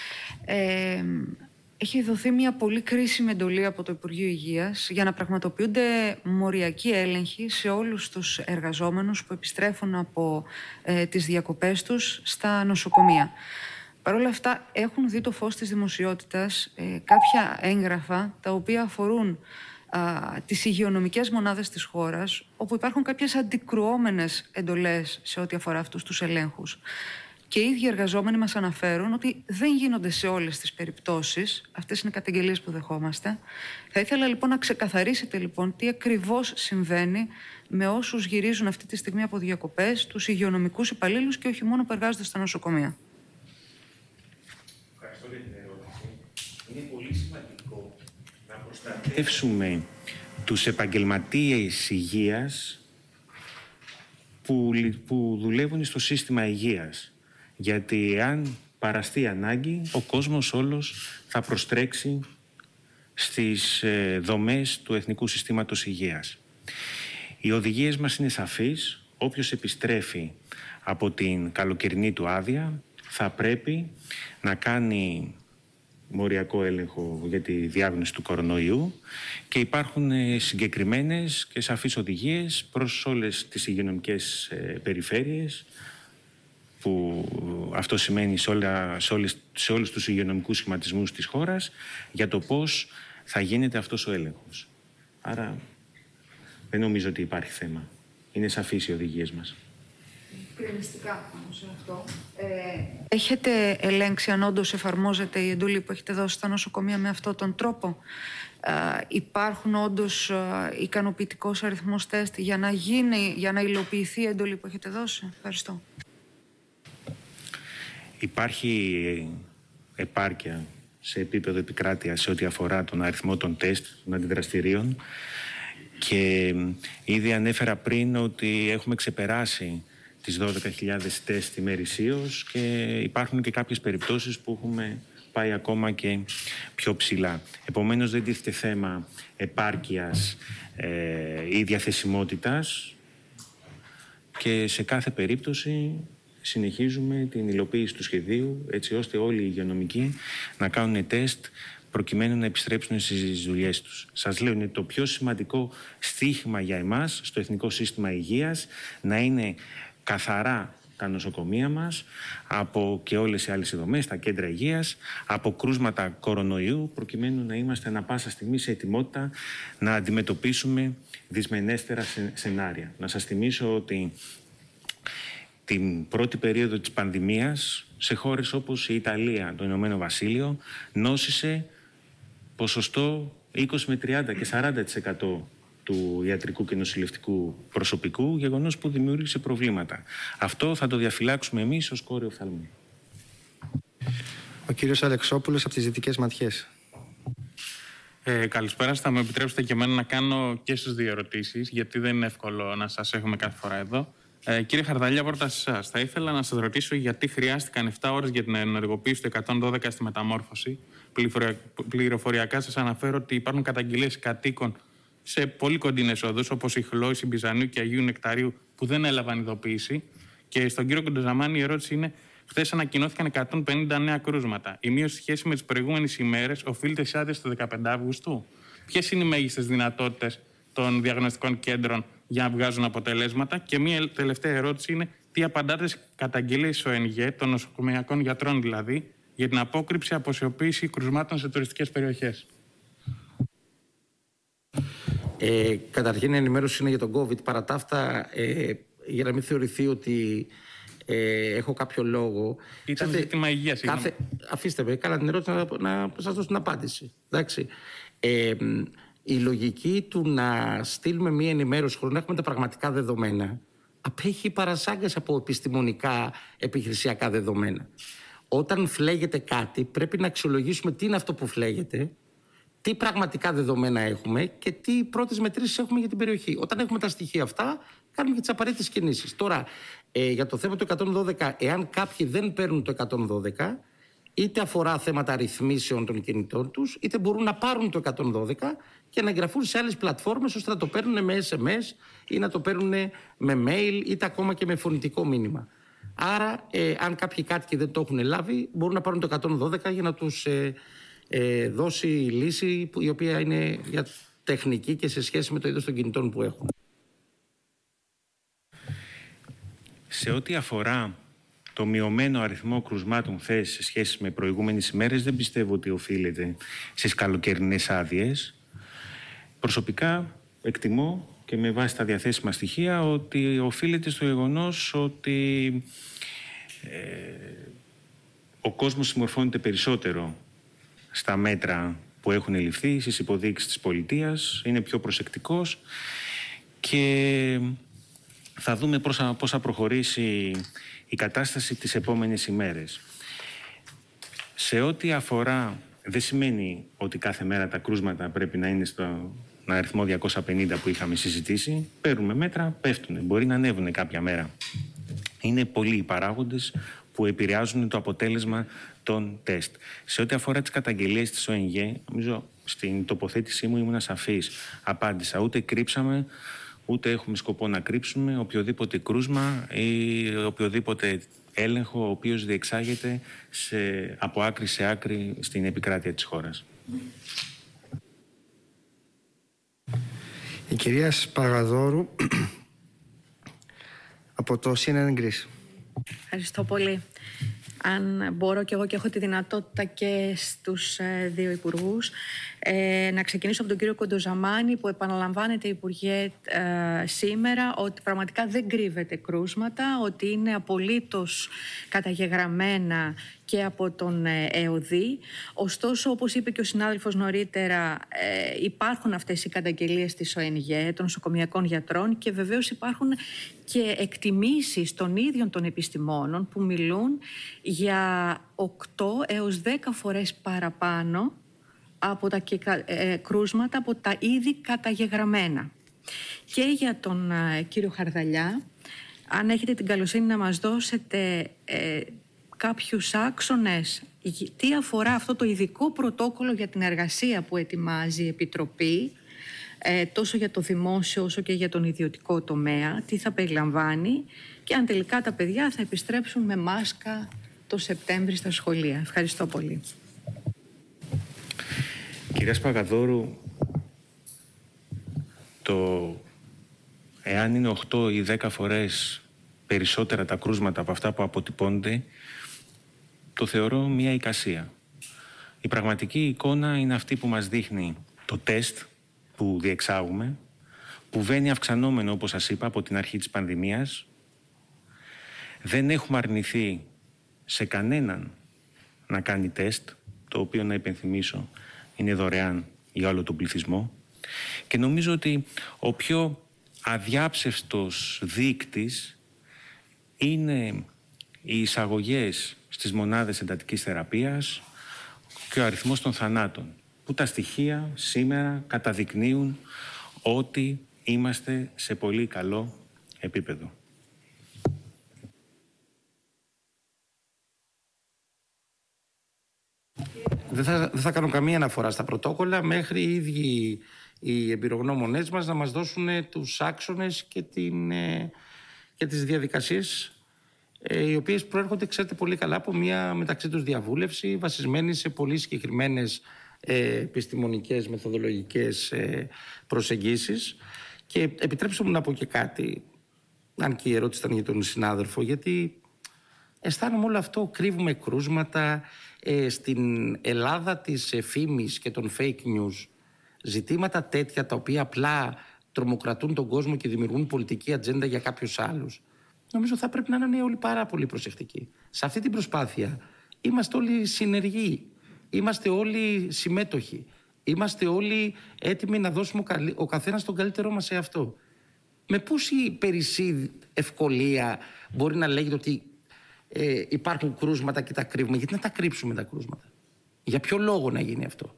Έχει δοθεί μια πολύ κρίσιμη εντολή από το Υπουργείο Υγείας για να πραγματοποιούνται μοριακοί έλεγχοι σε όλους τους εργαζόμενους που επιστρέφουν από τις διακοπές τους στα νοσοκομεία. Παρ' όλα αυτά έχουν δει το φως της δημοσιότητας κάποια έγγραφα τα οποία αφορούν τις υγειονομικές μονάδες της χώρας, όπου υπάρχουν κάποιες αντικρουόμενες εντολές σε ό,τι αφορά αυτούς τους ελέγχους. Και οι ίδιοι εργαζόμενοι μας αναφέρουν ότι δεν γίνονται σε όλες τις περιπτώσεις. Αυτές είναι καταγγελίες που δεχόμαστε. Θα ήθελα λοιπόν να ξεκαθαρίσετε λοιπόν τι ακριβώς συμβαίνει με όσους γυρίζουν αυτή τη στιγμή από διακοπές, τους υγειονομικούς υπαλλήλους και όχι μόνο που εργάζονται στα νοσοκομεία. Ευχαριστώ για την ερώτηση. Είναι πολύ σημαντικό να προστατεύσουμε τους επαγγελματίες υγείας που δουλεύουν στο σύστημα υγείας. Γιατί εάν παραστεί ανάγκη, ο κόσμος όλος θα προστρέξει στις δομές του Εθνικού Συστήματος Υγείας. Οι οδηγίες μας είναι σαφείς. Όποιος επιστρέφει από την καλοκαιρινή του άδεια θα πρέπει να κάνει μοριακό έλεγχο για τη διάγνωση του κορονοϊού και υπάρχουν συγκεκριμένες και σαφείς οδηγίες προς όλες τις υγειονομικές περιφέρειες, που αυτό σημαίνει σε όλους τους υγειονομικούς σχηματισμούς της χώρας, για το πώς θα γίνεται αυτός ο έλεγχος. Άρα δεν νομίζω ότι υπάρχει θέμα. Είναι σαφείς οι οδηγίες μας. Κρεμιστικά πάνω σε αυτό. Έχετε ελέγξει αν όντως εφαρμόζεται η εντολή που έχετε δώσει στα νοσοκομεία με αυτόν τον τρόπο? Υπάρχουν όντως ικανοποιητικός αριθμός τεστ για να υλοποιηθεί η εντολή που έχετε δώσει? Ευχαριστώ. Υπάρχει επάρκεια σε επίπεδο επικράτεια σε ό,τι αφορά τον αριθμό των τεστ, των αντιδραστηρίων, και ήδη ανέφερα πριν ότι έχουμε ξεπεράσει τις 12.000 τεστ ημερησίως και υπάρχουν και κάποιες περιπτώσεις που έχουμε πάει ακόμα και πιο ψηλά. Επομένως δεν τίθεται θέμα επάρκειας ή διαθεσιμότητας και σε κάθε περίπτωση συνεχίζουμε την υλοποίηση του σχεδίου έτσι ώστε όλοι οι υγειονομικοί να κάνουν τεστ προκειμένου να επιστρέψουν στις δουλειές τους. Σας λέω, είναι το πιο σημαντικό στίχημα για εμάς στο Εθνικό Σύστημα Υγείας να είναι καθαρά τα νοσοκομεία μας από και όλες οι άλλες δομές, τα κέντρα υγείας, από κρούσματα κορονοϊού, προκειμένου να είμαστε ανά πάσα στιγμή σε ετοιμότητα να αντιμετωπίσουμε δυσμενέστερα σενάρια. Να σας θυμίσω ότι την πρώτη περίοδο της πανδημίας σε χώρες όπως η Ιταλία, το Ηνωμένο Βασίλειο, νόσησε ποσοστό 20 με 30 και 40% του ιατρικού και νοσηλευτικού προσωπικού, γεγονός που δημιούργησε προβλήματα. Αυτό θα το διαφυλάξουμε εμείς ως κόριο οφθαλμού. Ο κύριος Αλεξόπουλος από τις Δυτικές Ματιές. Καλησπέρα. Θα μου επιτρέψετε και εμένα να κάνω και στις δύο ερωτήσεις, γιατί δεν είναι εύκολο να σας έχουμε κάθε φορά εδώ. Κύριε Χαρδαλιά, πρώτα σε εσάς. Θα ήθελα να σας ρωτήσω γιατί χρειάστηκαν 7 ώρες για την ενεργοποίηση του 112 στη μεταμόρφωση. Πληροφοριακά σας αναφέρω ότι υπάρχουν καταγγελίες κατοίκων σε πολύ κοντινές οδούς, όπως η Χλώη, Μπιζανίου και Αγίου Νεκταρίου, που δεν έλαβαν ειδοποίηση. Και στον κύριο Κοντοζαμάνη η ερώτηση είναι: χθες ανακοινώθηκαν 150 νέα κρούσματα. Η μείωση σε σχέση με τις προηγούμενες ημέρες οφείλεται σε άδειες του 15 Αυγούστου. Ποιες είναι οι μέγιστες δυνατότητες των διαγνωστικών κέντρων για να βγάζουν αποτελέσματα? Και μία τελευταία ερώτηση είναι: τι απαντάτε στις καταγγελίες της ΟΕΝΓΕ, των νοσοκομειακών γιατρών δηλαδή, για την απόκρυψη αποσιοποίηση κρουσμάτων σε τουριστικές περιοχές? Καταρχήν η ενημέρωση είναι για τον COVID. Παρά τα αυτά, για να μην θεωρηθεί ότι έχω κάποιο λόγο. Ήταν ζήτημα υγείας. Αφήστε με, κάνα την ερώτηση να σας δώσω την απάντηση. Εντάξει. Η λογική του να στείλουμε μία ενημέρωση χωρίς να έχουμε τα πραγματικά δεδομένα απέχει παρασάγκας από επιστημονικά επιχειρησιακά δεδομένα. Όταν φλέγεται κάτι, πρέπει να αξιολογήσουμε τι είναι αυτό που φλέγεται, τι πραγματικά δεδομένα έχουμε και τι πρώτες μετρήσεις έχουμε για την περιοχή. Όταν έχουμε τα στοιχεία αυτά, κάνουμε και τις απαραίτητες κινήσεις. Τώρα, για το θέμα του 112, εάν κάποιοι δεν παίρνουν το 112, είτε αφορά θέματα ρυθμίσεων των κινητών τους, είτε μπορούν να πάρουν το 112 και να εγγραφούν σε άλλες πλατφόρμες ώστε να το παίρνουν με SMS ή να το παίρνουν με mail, είτε ακόμα και με φωνητικό μήνυμα. Άρα, αν κάποιοι κάτοικοι δεν το έχουν λάβει, μπορούν να πάρουν το 112 για να τους δώσει λύση η οποία είναι για τεχνική και σε σχέση με το είδος των κινητών που έχουν. Σε ό,τι αφορά το μειωμένο αριθμό κρουσμάτων χθες σε σχέση με προηγούμενες ημέρες, δεν πιστεύω ότι οφείλεται στις καλοκαιρινές άδειες. Προσωπικά εκτιμώ και με βάση τα διαθέσιμα στοιχεία ότι οφείλεται στο γεγονός ότι ο κόσμος συμμορφώνεται περισσότερο στα μέτρα που έχουν ληφθεί, στις υποδείξεις της πολιτείας, είναι πιο προσεκτικός και θα δούμε πώς θα προχωρήσει η κατάσταση τις επόμενες ημέρες. Σε ό,τι αφορά, δεν σημαίνει ότι κάθε μέρα τα κρούσματα πρέπει να είναι στον αριθμό 250 που είχαμε συζητήσει. Παίρνουμε μέτρα, πέφτουν, μπορεί να ανέβουν κάποια μέρα. Είναι πολλοί οι παράγοντες που επηρεάζουν το αποτέλεσμα των τεστ. Σε ό,τι αφορά τις καταγγελίες της ΟΕΝΓΕ, νομίζω στην τοποθέτησή μου ήμουν σαφής. Απάντησα, ούτε κρύψαμε, ούτε έχουμε σκοπό να κρύψουμε οποιοδήποτε κρούσμα ή οποιοδήποτε έλεγχο ο οποίος διεξάγεται από άκρη σε άκρη στην επικράτεια της χώρας. Η κυρία Σπαγαδόρου από το CNN Greece. Ευχαριστώ πολύ. Αν μπορώ και εγώ και έχω τη δυνατότητα και στους δύο υπουργούς, να ξεκινήσω από τον κύριο Κοντοζαμάνη που επαναλαμβάνεται, Υπουργέ, σήμερα ότι πραγματικά δεν κρύβεται κρούσματα, ότι είναι απολύτως καταγεγραμμένα και από τον ΕΟΔΗ. Ωστόσο, όπως είπε και ο συνάδελφος νωρίτερα, υπάρχουν αυτές οι καταγγελίες της ΟΕΝΓΕ, των νοσοκομειακών γιατρών, και βεβαίως υπάρχουν και εκτιμήσεις των ίδιων των επιστημόνων που μιλούν για 8 έως 10 φορές παραπάνω από τα κρούσματα από τα ήδη καταγεγραμμένα. Και για τον κύριο Χαρδαλιά, αν έχετε την καλοσύνη να μας δώσετε κάποιους άξονες τι αφορά αυτό το ειδικό πρωτόκολλο για την εργασία που ετοιμάζει η Επιτροπή, τόσο για το δημόσιο όσο και για τον ιδιωτικό τομέα, τι θα περιλαμβάνει και αν τελικά τα παιδιά θα επιστρέψουν με μάσκα το Σεπτέμβρη στα σχολεία. Ευχαριστώ πολύ. Κυρία Σπαγαδόρου, εάν είναι 8 ή 10 φορές περισσότερα τα κρούσματα από αυτά που αποτυπώνται, το θεωρώ μια εικασία. Η πραγματική εικόνα είναι αυτή που μας δείχνει το τεστ που διεξάγουμε, που βαίνει αυξανόμενο, όπως σας είπα, από την αρχή της πανδημίας. Δεν έχουμε αρνηθεί σε κανέναν να κάνει τεστ, το οποίο, να υπενθυμίσω, είναι δωρεάν για όλο τον πληθυσμό. Και νομίζω ότι ο πιο αδιάψευστος δείκτης είναι οι εισαγωγές στις μονάδες εντατικής θεραπείας και ο αριθμός των θανάτων, που τα στοιχεία σήμερα καταδεικνύουν ότι είμαστε σε πολύ καλό επίπεδο. Δεν θα κάνω καμία αναφορά στα πρωτόκολλα μέχρι οι ίδιοι οι εμπειρογνώμονές μας να μας δώσουν τους άξονες και τις διαδικασίες, οι οποίες προέρχονται, ξέρετε πολύ καλά, από μια μεταξύ τους διαβούλευση βασισμένη σε πολύ συγκεκριμένες επιστημονικές, μεθοδολογικές προσεγγίσεις. Και επιτρέψτε μου να πω και κάτι, αν και η ερώτηση ήταν για τον συνάδελφο, γιατί αισθάνομαι όλο αυτό, κρύβουμε κρούσματα στην Ελλάδα της φήμης και των fake news, ζητήματα τέτοια τα οποία απλά τρομοκρατούν τον κόσμο και δημιουργούν πολιτική ατζέντα για κάποιους άλλους. Νομίζω θα πρέπει να είναι όλοι πάρα πολύ προσεκτικοί. Σε αυτή την προσπάθεια είμαστε όλοι συνεργοί, είμαστε όλοι συμμέτοχοι, είμαστε όλοι έτοιμοι να δώσουμε ο καθένας τον καλύτερό μας σε αυτό. Με πόση περισσή ευκολία μπορεί να λέγεται ότι υπάρχουν κρούσματα και τα κρύβουμε? Γιατί να τα κρύψουμε τα κρούσματα? Για ποιο λόγο να γίνει αυτό?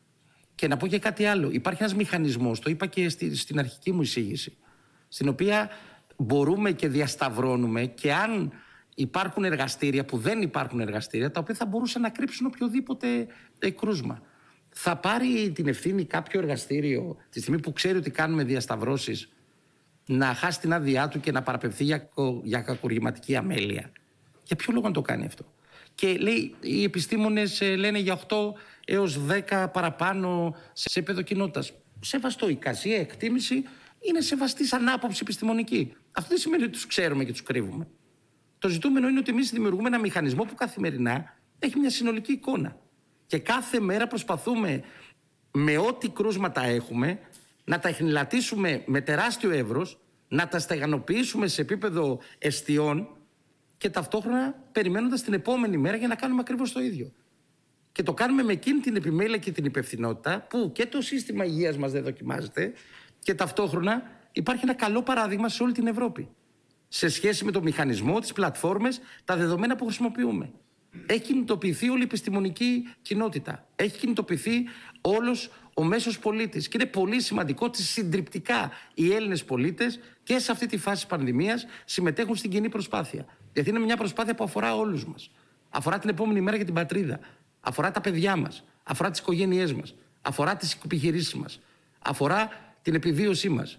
Και να πω και κάτι άλλο. Υπάρχει ένας μηχανισμός, το είπα και στην αρχική μου εισήγηση, στην οποία μπορούμε και διασταυρώνουμε, και αν υπάρχουν εργαστήρια που δεν υπάρχουν εργαστήρια, τα οποία θα μπορούσαν να κρύψουν οποιοδήποτε κρούσμα. Θα πάρει την ευθύνη κάποιο εργαστήριο, τη στιγμή που ξέρει ότι κάνουμε διασταυρώσεις, να χάσει την άδειά του και να παραπευθεί για κακουργηματική αμέλεια? Για ποιο λόγο να το κάνει αυτό? Και λέει, οι επιστήμονες λένε για 8 έως 10 παραπάνω σε επίπεδο κοινότητας. Σεβαστό, η εικασία, η εκτίμηση είναι σεβαστή σαν άποψη επιστημονική. Αυτό δεν σημαίνει ότι τους ξέρουμε και τους κρύβουμε. Το ζητούμενο είναι ότι εμείς δημιουργούμε ένα μηχανισμό που καθημερινά έχει μια συνολική εικόνα. Και κάθε μέρα προσπαθούμε με ό,τι κρούσματα έχουμε να τα εχνηλατήσουμε με τεράστιο εύρος, να τα στεγανοποιήσουμε σε επίπεδο εστιών και ταυτόχρονα περιμένοντας την επόμενη μέρα για να κάνουμε ακριβώς το ίδιο. Και το κάνουμε με εκείνη την επιμέλεια και την υπευθυνότητα που και το σύστημα υγείας μας δεν δοκιμάζεται, και ταυτόχρονα υπάρχει ένα καλό παράδειγμα σε όλη την Ευρώπη σε σχέση με το μηχανισμό, τις πλατφόρμες, τα δεδομένα που χρησιμοποιούμε. Έχει κινητοποιηθεί όλη η επιστημονική κοινότητα. Έχει κινητοποιηθεί όλος ο μέσος πολίτης. Και είναι πολύ σημαντικό ότι συντριπτικά οι Έλληνες πολίτες και σε αυτή τη φάση πανδημίας συμμετέχουν στην κοινή προσπάθεια. Γιατί είναι μια προσπάθεια που αφορά όλους μας. Αφορά την επόμενη μέρα για την πατρίδα. Αφορά τα παιδιά μας. Αφορά τις οικογένειές μας. Αφορά τις επιχειρήσεις μας. Αφορά την επιβίωσή μας.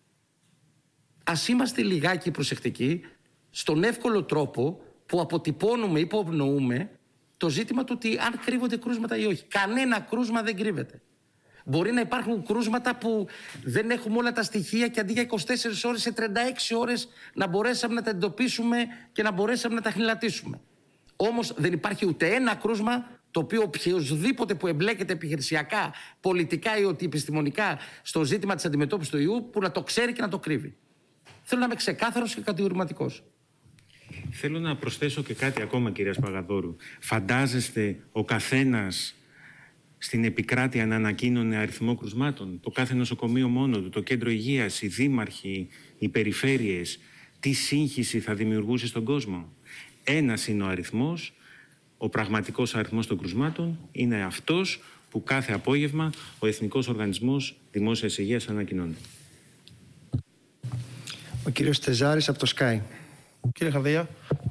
Ας είμαστε λιγάκι προσεκτικοί στον εύκολο τρόπο που αποτυπώνουμε ή που ευνοούμε το ζήτημα του ότι αν κρύβονται κρούσματα ή όχι. Κανένα κρούσμα δεν κρύβεται. Μπορεί να υπάρχουν κρούσματα που δεν έχουμε όλα τα στοιχεία και αντί για 24 ώρες, σε 36 ώρες να μπορέσαμε να τα εντοπίσουμε και να μπορέσαμε να τα χνηλατήσουμε. Όμως δεν υπάρχει ούτε ένα κρούσμα το οποίο οποιοδήποτε που εμπλέκεται επιχειρησιακά, πολιτικά ή ότι επιστημονικά στο ζήτημα της αντιμετώπισης του ιού που να το ξέρει και να το κρύβει. Θέλω να είμαι ξεκάθαρος και κατηγορηματικός. Θέλω να προσθέσω και κάτι ακόμα, κυρία Σπαγαδόρου. Φαντάζεστε ο καθένας στην επικράτεια να ανακοίνωνε αριθμό κρουσμάτων? Το κάθε νοσοκομείο μόνο του, το κέντρο υγείας, οι δήμαρχοι, οι περιφέρειες, τι σύγχυση θα δημιουργούσε στον κόσμο? Ένας είναι ο αριθμός, ο πραγματικός αριθμός των κρουσμάτων είναι αυτός που κάθε απόγευμα ο Εθνικός Οργανισμός Δημόσιας Υγείας ανακοινώνει. Ο κύριος Τεζάρης από το Sky. Κύριε Χαρδαλιά,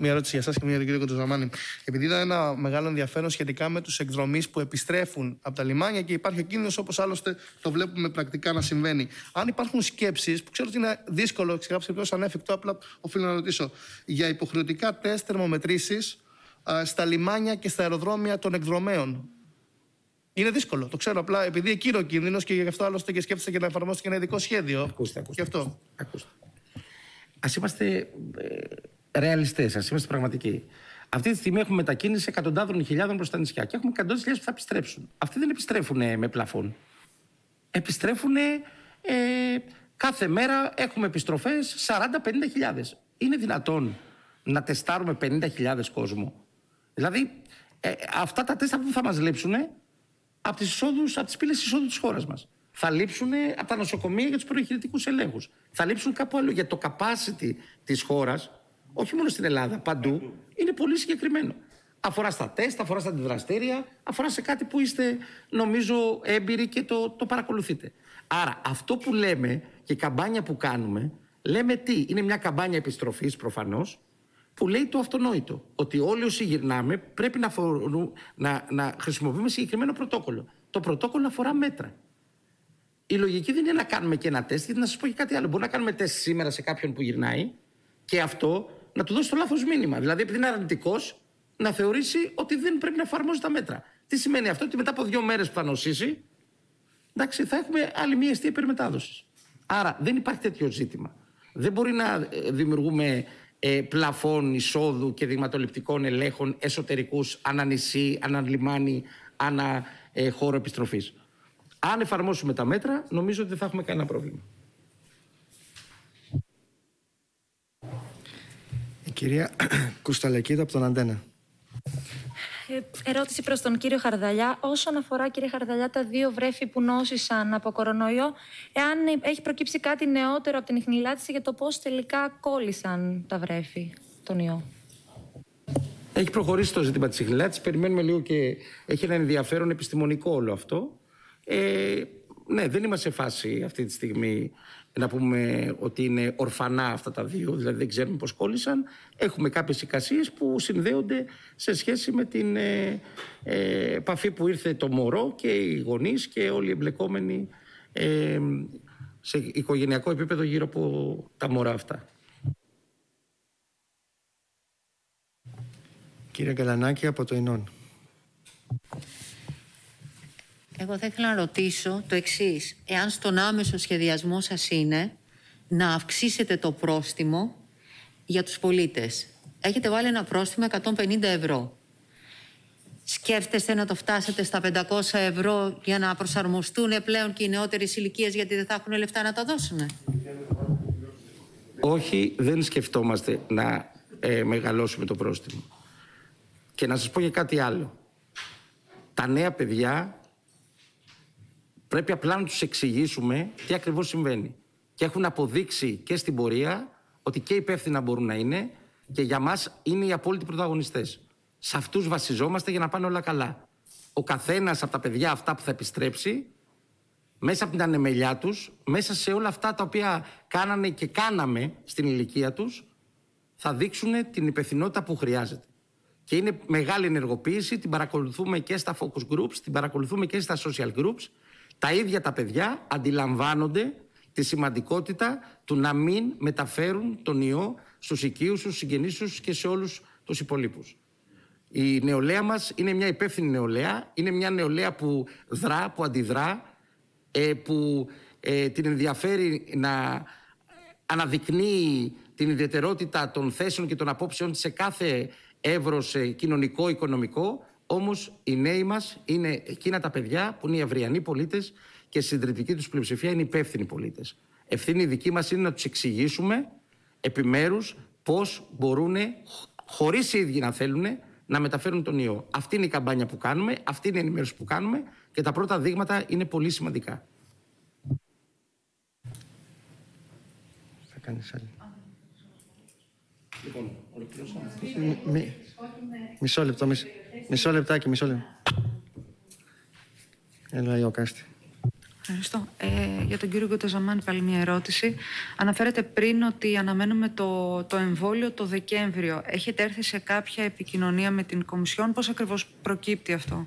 Μία ερώτηση για εσάς και μία για τον κύριο Κοντοζαμάνη. Επειδή ήταν ένα μεγάλο ενδιαφέρον σχετικά με τους εκδρομείς που επιστρέφουν από τα λιμάνια και υπάρχει ο κίνδυνος, όπως άλλωστε το βλέπουμε πρακτικά να συμβαίνει. Αν υπάρχουν σκέψεις, που ξέρω ότι είναι δύσκολο, σε κάποιες περιπτώσεις ανέφικτο, απλά οφείλω να ρωτήσω, για υποχρεωτικά τεστ θερμομετρήσεις στα λιμάνια και στα αεροδρόμια των εκδρομέων. Είναι δύσκολο, το ξέρω. Απλά επειδή εκεί είναι ο κίνδυνος και γι' αυτό άλλωστε και σκέφτεστε και να εφαρμόσετε και ένα ειδικό σχέδιο. Ακούστε. Ας είμαστε ρεαλιστές, ας είμαστε πραγματικοί. Αυτή τη στιγμή έχουμε μετακίνηση εκατοντάδων χιλιάδων προς τα νησιά και έχουμε εκατοντάδες χιλιάδες που θα επιστρέψουν. Αυτοί δεν επιστρέφουν με πλαφόν. Επιστρέφουν κάθε μέρα, έχουμε επιστροφές 40-50 χιλιάδες. Είναι δυνατόν να τεστάρουμε 50.000 κόσμο? Δηλαδή, αυτά τα τεστ που θα μας λείψουν από τις πύλες εισόδου της χώρας μας. Θα λείψουν από τα νοσοκομεία για τους προεγχειρητικούς ελέγχους. Θα λείψουν κάπου αλλού, για το capacity της χώρας, όχι μόνο στην Ελλάδα, παντού, είναι πολύ συγκεκριμένο. Αφορά στα τεστ, αφορά στα αντιδραστήρια, αφορά σε κάτι που είστε, νομίζω, έμπειροι και το παρακολουθείτε. Άρα, αυτό που λέμε και η καμπάνια που κάνουμε, λέμε τι? Είναι μια καμπάνια επιστροφής προφανώς, που λέει το αυτονόητο. Ότι όλοι όσοι γυρνάμε πρέπει να χρησιμοποιούμε συγκεκριμένο πρωτόκολλο. Το πρωτόκολλο αφορά μέτρα. Η λογική δεν είναι να κάνουμε και ένα τεστ, γιατί να σας πω και κάτι άλλο. Μπορεί να κάνουμε τεστ σήμερα σε κάποιον που γυρνάει και αυτό να του δώσει το λάθος μήνυμα. Δηλαδή, επειδή είναι αρνητικός, να θεωρήσει ότι δεν πρέπει να εφαρμόζει τα μέτρα. Τι σημαίνει αυτό? Ότι μετά από 2 μέρες που θα νοσήσει, εντάξει, θα έχουμε άλλη μία αιστεία υπερμετάδοσης. Άρα δεν υπάρχει τέτοιο ζήτημα. Δεν μπορεί να δημιουργούμε πλαφών εισόδου και δειγματοληπτικών ελέγχων εσωτερικούς ανά νησί, ανά λιμάνι, ανά χώρο επιστροφής. Αν εφαρμόσουμε τα μέτρα, νομίζω ότι δεν θα έχουμε κανένα πρόβλημα. Η κυρία Κουσταλακίδου από τον Αντένα. Ερώτηση προς τον κύριο Χαρδαλιά. Όσον αφορά, κύριε Χαρδαλιά, τα 2 βρέφη που νόσησαν από κορονοϊό, εάν έχει προκύψει κάτι νεότερο από την ιχνηλάτηση για το πώς τελικά κόλλησαν τα βρέφη τον ιό? Έχει προχωρήσει το ζήτημα της ιχνηλάτησης. Περιμένουμε λίγο και έχει ένα ενδιαφέρον επιστημονικό όλο αυτό. Ναι, δεν είμαστε σε φάση αυτή τη στιγμή να πούμε ότι είναι ορφανά αυτά τα 2, δηλαδή δεν ξέρουμε πώς κόλλησαν. Έχουμε κάποιες εικασίες που συνδέονται σε σχέση με την επαφή που ήρθε το μωρό και οι γονείς και όλοι οι εμπλεκόμενοι σε οικογενειακό επίπεδο γύρω από τα μωρά αυτά. Κύριε Γκαλανάκη από το Ινών. Εγώ θα ήθελα να ρωτήσω το εξής. Εάν στον άμεσο σχεδιασμό σας είναι να αυξήσετε το πρόστιμο για τους πολίτες. Έχετε βάλει ένα πρόστιμο 150 ευρώ. Σκέφτεστε να το φτάσετε στα 500 ευρώ για να προσαρμοστούν πλέον και οι νεότερες ηλικίες, γιατί δεν θα έχουν λεφτά να τα δώσουν? Όχι, δεν σκεφτόμαστε να μεγαλώσουμε το πρόστιμο. Και να σας πω και κάτι άλλο. Τα νέα παιδιά πρέπει απλά να τους εξηγήσουμε τι ακριβώς συμβαίνει. Και έχουν αποδείξει και στην πορεία ότι και υπεύθυνα μπορούν να είναι και για μας είναι οι απόλυτοι πρωταγωνιστές. Σε αυτούς βασιζόμαστε για να πάνε όλα καλά. Ο καθένας από τα παιδιά αυτά που θα επιστρέψει, μέσα από την ανεμελιά τους, μέσα σε όλα αυτά τα οποία κάνανε και κάναμε στην ηλικία τους, θα δείξουν την υπευθυνότητα που χρειάζεται. Και είναι μεγάλη ενεργοποίηση, την παρακολουθούμε και στα focus groups, την παρακολουθούμε και στα social groups. Τα ίδια τα παιδιά αντιλαμβάνονται τη σημαντικότητα του να μην μεταφέρουν τον ιό στους οικείους, στους συγγενείς τους και σε όλους τους υπολείπους. Η νεολαία μας είναι μια υπεύθυνη νεολαία, είναι μια νεολαία που δρά, που αντιδρά, που την ενδιαφέρει να αναδεικνύει την ιδιαιτερότητα των θέσεων και των απόψεων της σε κάθε εύρος κοινωνικό, οικονομικό. Όμως οι νέοι μας είναι εκείνα τα παιδιά που είναι οι αυριανοί πολίτες και στη συντριπτική τους πλειοψηφία είναι υπεύθυνοι πολίτες. Ευθύνη δική μας είναι να τους εξηγήσουμε επιμέρους πώς μπορούν, χωρίς οι ίδιοι να θέλουν, να μεταφέρουν τον ιό. Αυτή είναι η καμπάνια που κάνουμε, αυτή είναι η ενημέρωση που κάνουμε και τα πρώτα δείγματα είναι πολύ σημαντικά. Θα κάνεις άλλη. Λοιπόν, ολοκληρώσαμε. Μισό λεπτό. Μισό λεπτάκι. Έλα, Ιωκάστη. Ευχαριστώ. Για τον κύριο Κοντοζαμάνη πάλι μια ερώτηση. Αναφέρετε πριν ότι αναμένουμε το εμβόλιο το Δεκέμβριο. Έχετε έρθει σε κάποια επικοινωνία με την Κομισιόν? Πώς ακριβώς προκύπτει αυτό?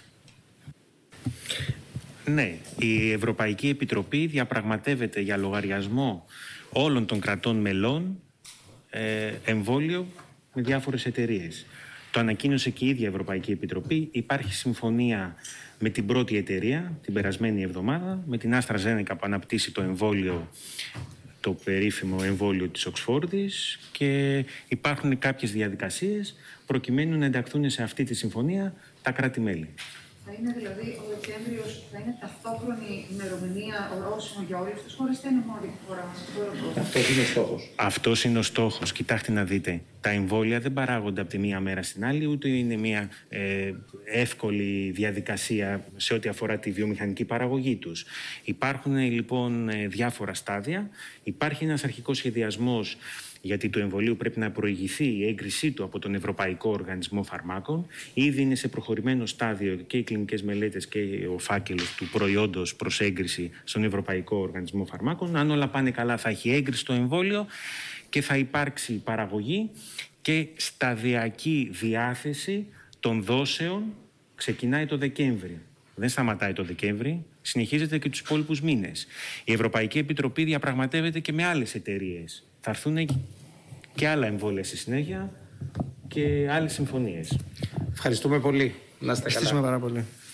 Ναι, η Ευρωπαϊκή Επιτροπή διαπραγματεύεται για λογαριασμό όλων των κρατών μελών εμβόλιο με διάφορες εταιρείες. Το ανακοίνωσε και η ίδια Ευρωπαϊκή Επιτροπή. Υπάρχει συμφωνία με την πρώτη εταιρεία την περασμένη εβδομάδα, με την AstraZeneca που αναπτύσσει το εμβόλιο, το περίφημο εμβόλιο της Οξφόρδης, και υπάρχουν κάποιες διαδικασίες προκειμένου να ενταχθούν σε αυτή τη συμφωνία τα κράτη-μέλη. Θα είναι δηλαδή ο Δεκέμβριος, θα είναι ταυτόχρονη ημερομηνία ορόσημο για όλες τις χώρες, θα είναι μόνο η χώρα μας? Αυτός είναι ο στόχος. Αυτός είναι ο στόχος. Κοιτάξτε να δείτε. Τα εμβόλια δεν παράγονται από τη μία μέρα στην άλλη, ούτε είναι μια εύκολη διαδικασία σε ό,τι αφορά τη βιομηχανική παραγωγή τους. Υπάρχουν λοιπόν διάφορα στάδια. Υπάρχει ένας αρχικός σχεδιασμός, γιατί του εμβολίου πρέπει να προηγηθεί η έγκρισή του από τον Ευρωπαϊκό Οργανισμό Φαρμάκων. Ήδη είναι σε προχωρημένο στάδιο και οι κλινικές μελέτες και ο φάκελος του προϊόντος προς έγκριση στον Ευρωπαϊκό Οργανισμό Φαρμάκων. Αν όλα πάνε καλά, θα έχει έγκριση το εμβόλιο και θα υπάρξει παραγωγή και σταδιακή διάθεση των δόσεων. Ξεκινάει το Δεκέμβρη. Δεν σταματάει το Δεκέμβρη, συνεχίζεται και τους υπόλοιπους μήνες. Η Ευρωπαϊκή Επιτροπή διαπραγματεύεται και με άλλες εταιρείες. Θα έρθουν και άλλα εμβόλια στη συνέχεια και άλλες συμφωνίες. Ευχαριστούμε πολύ. Να είστε καλά. Ευχαριστούμε πάρα πολύ.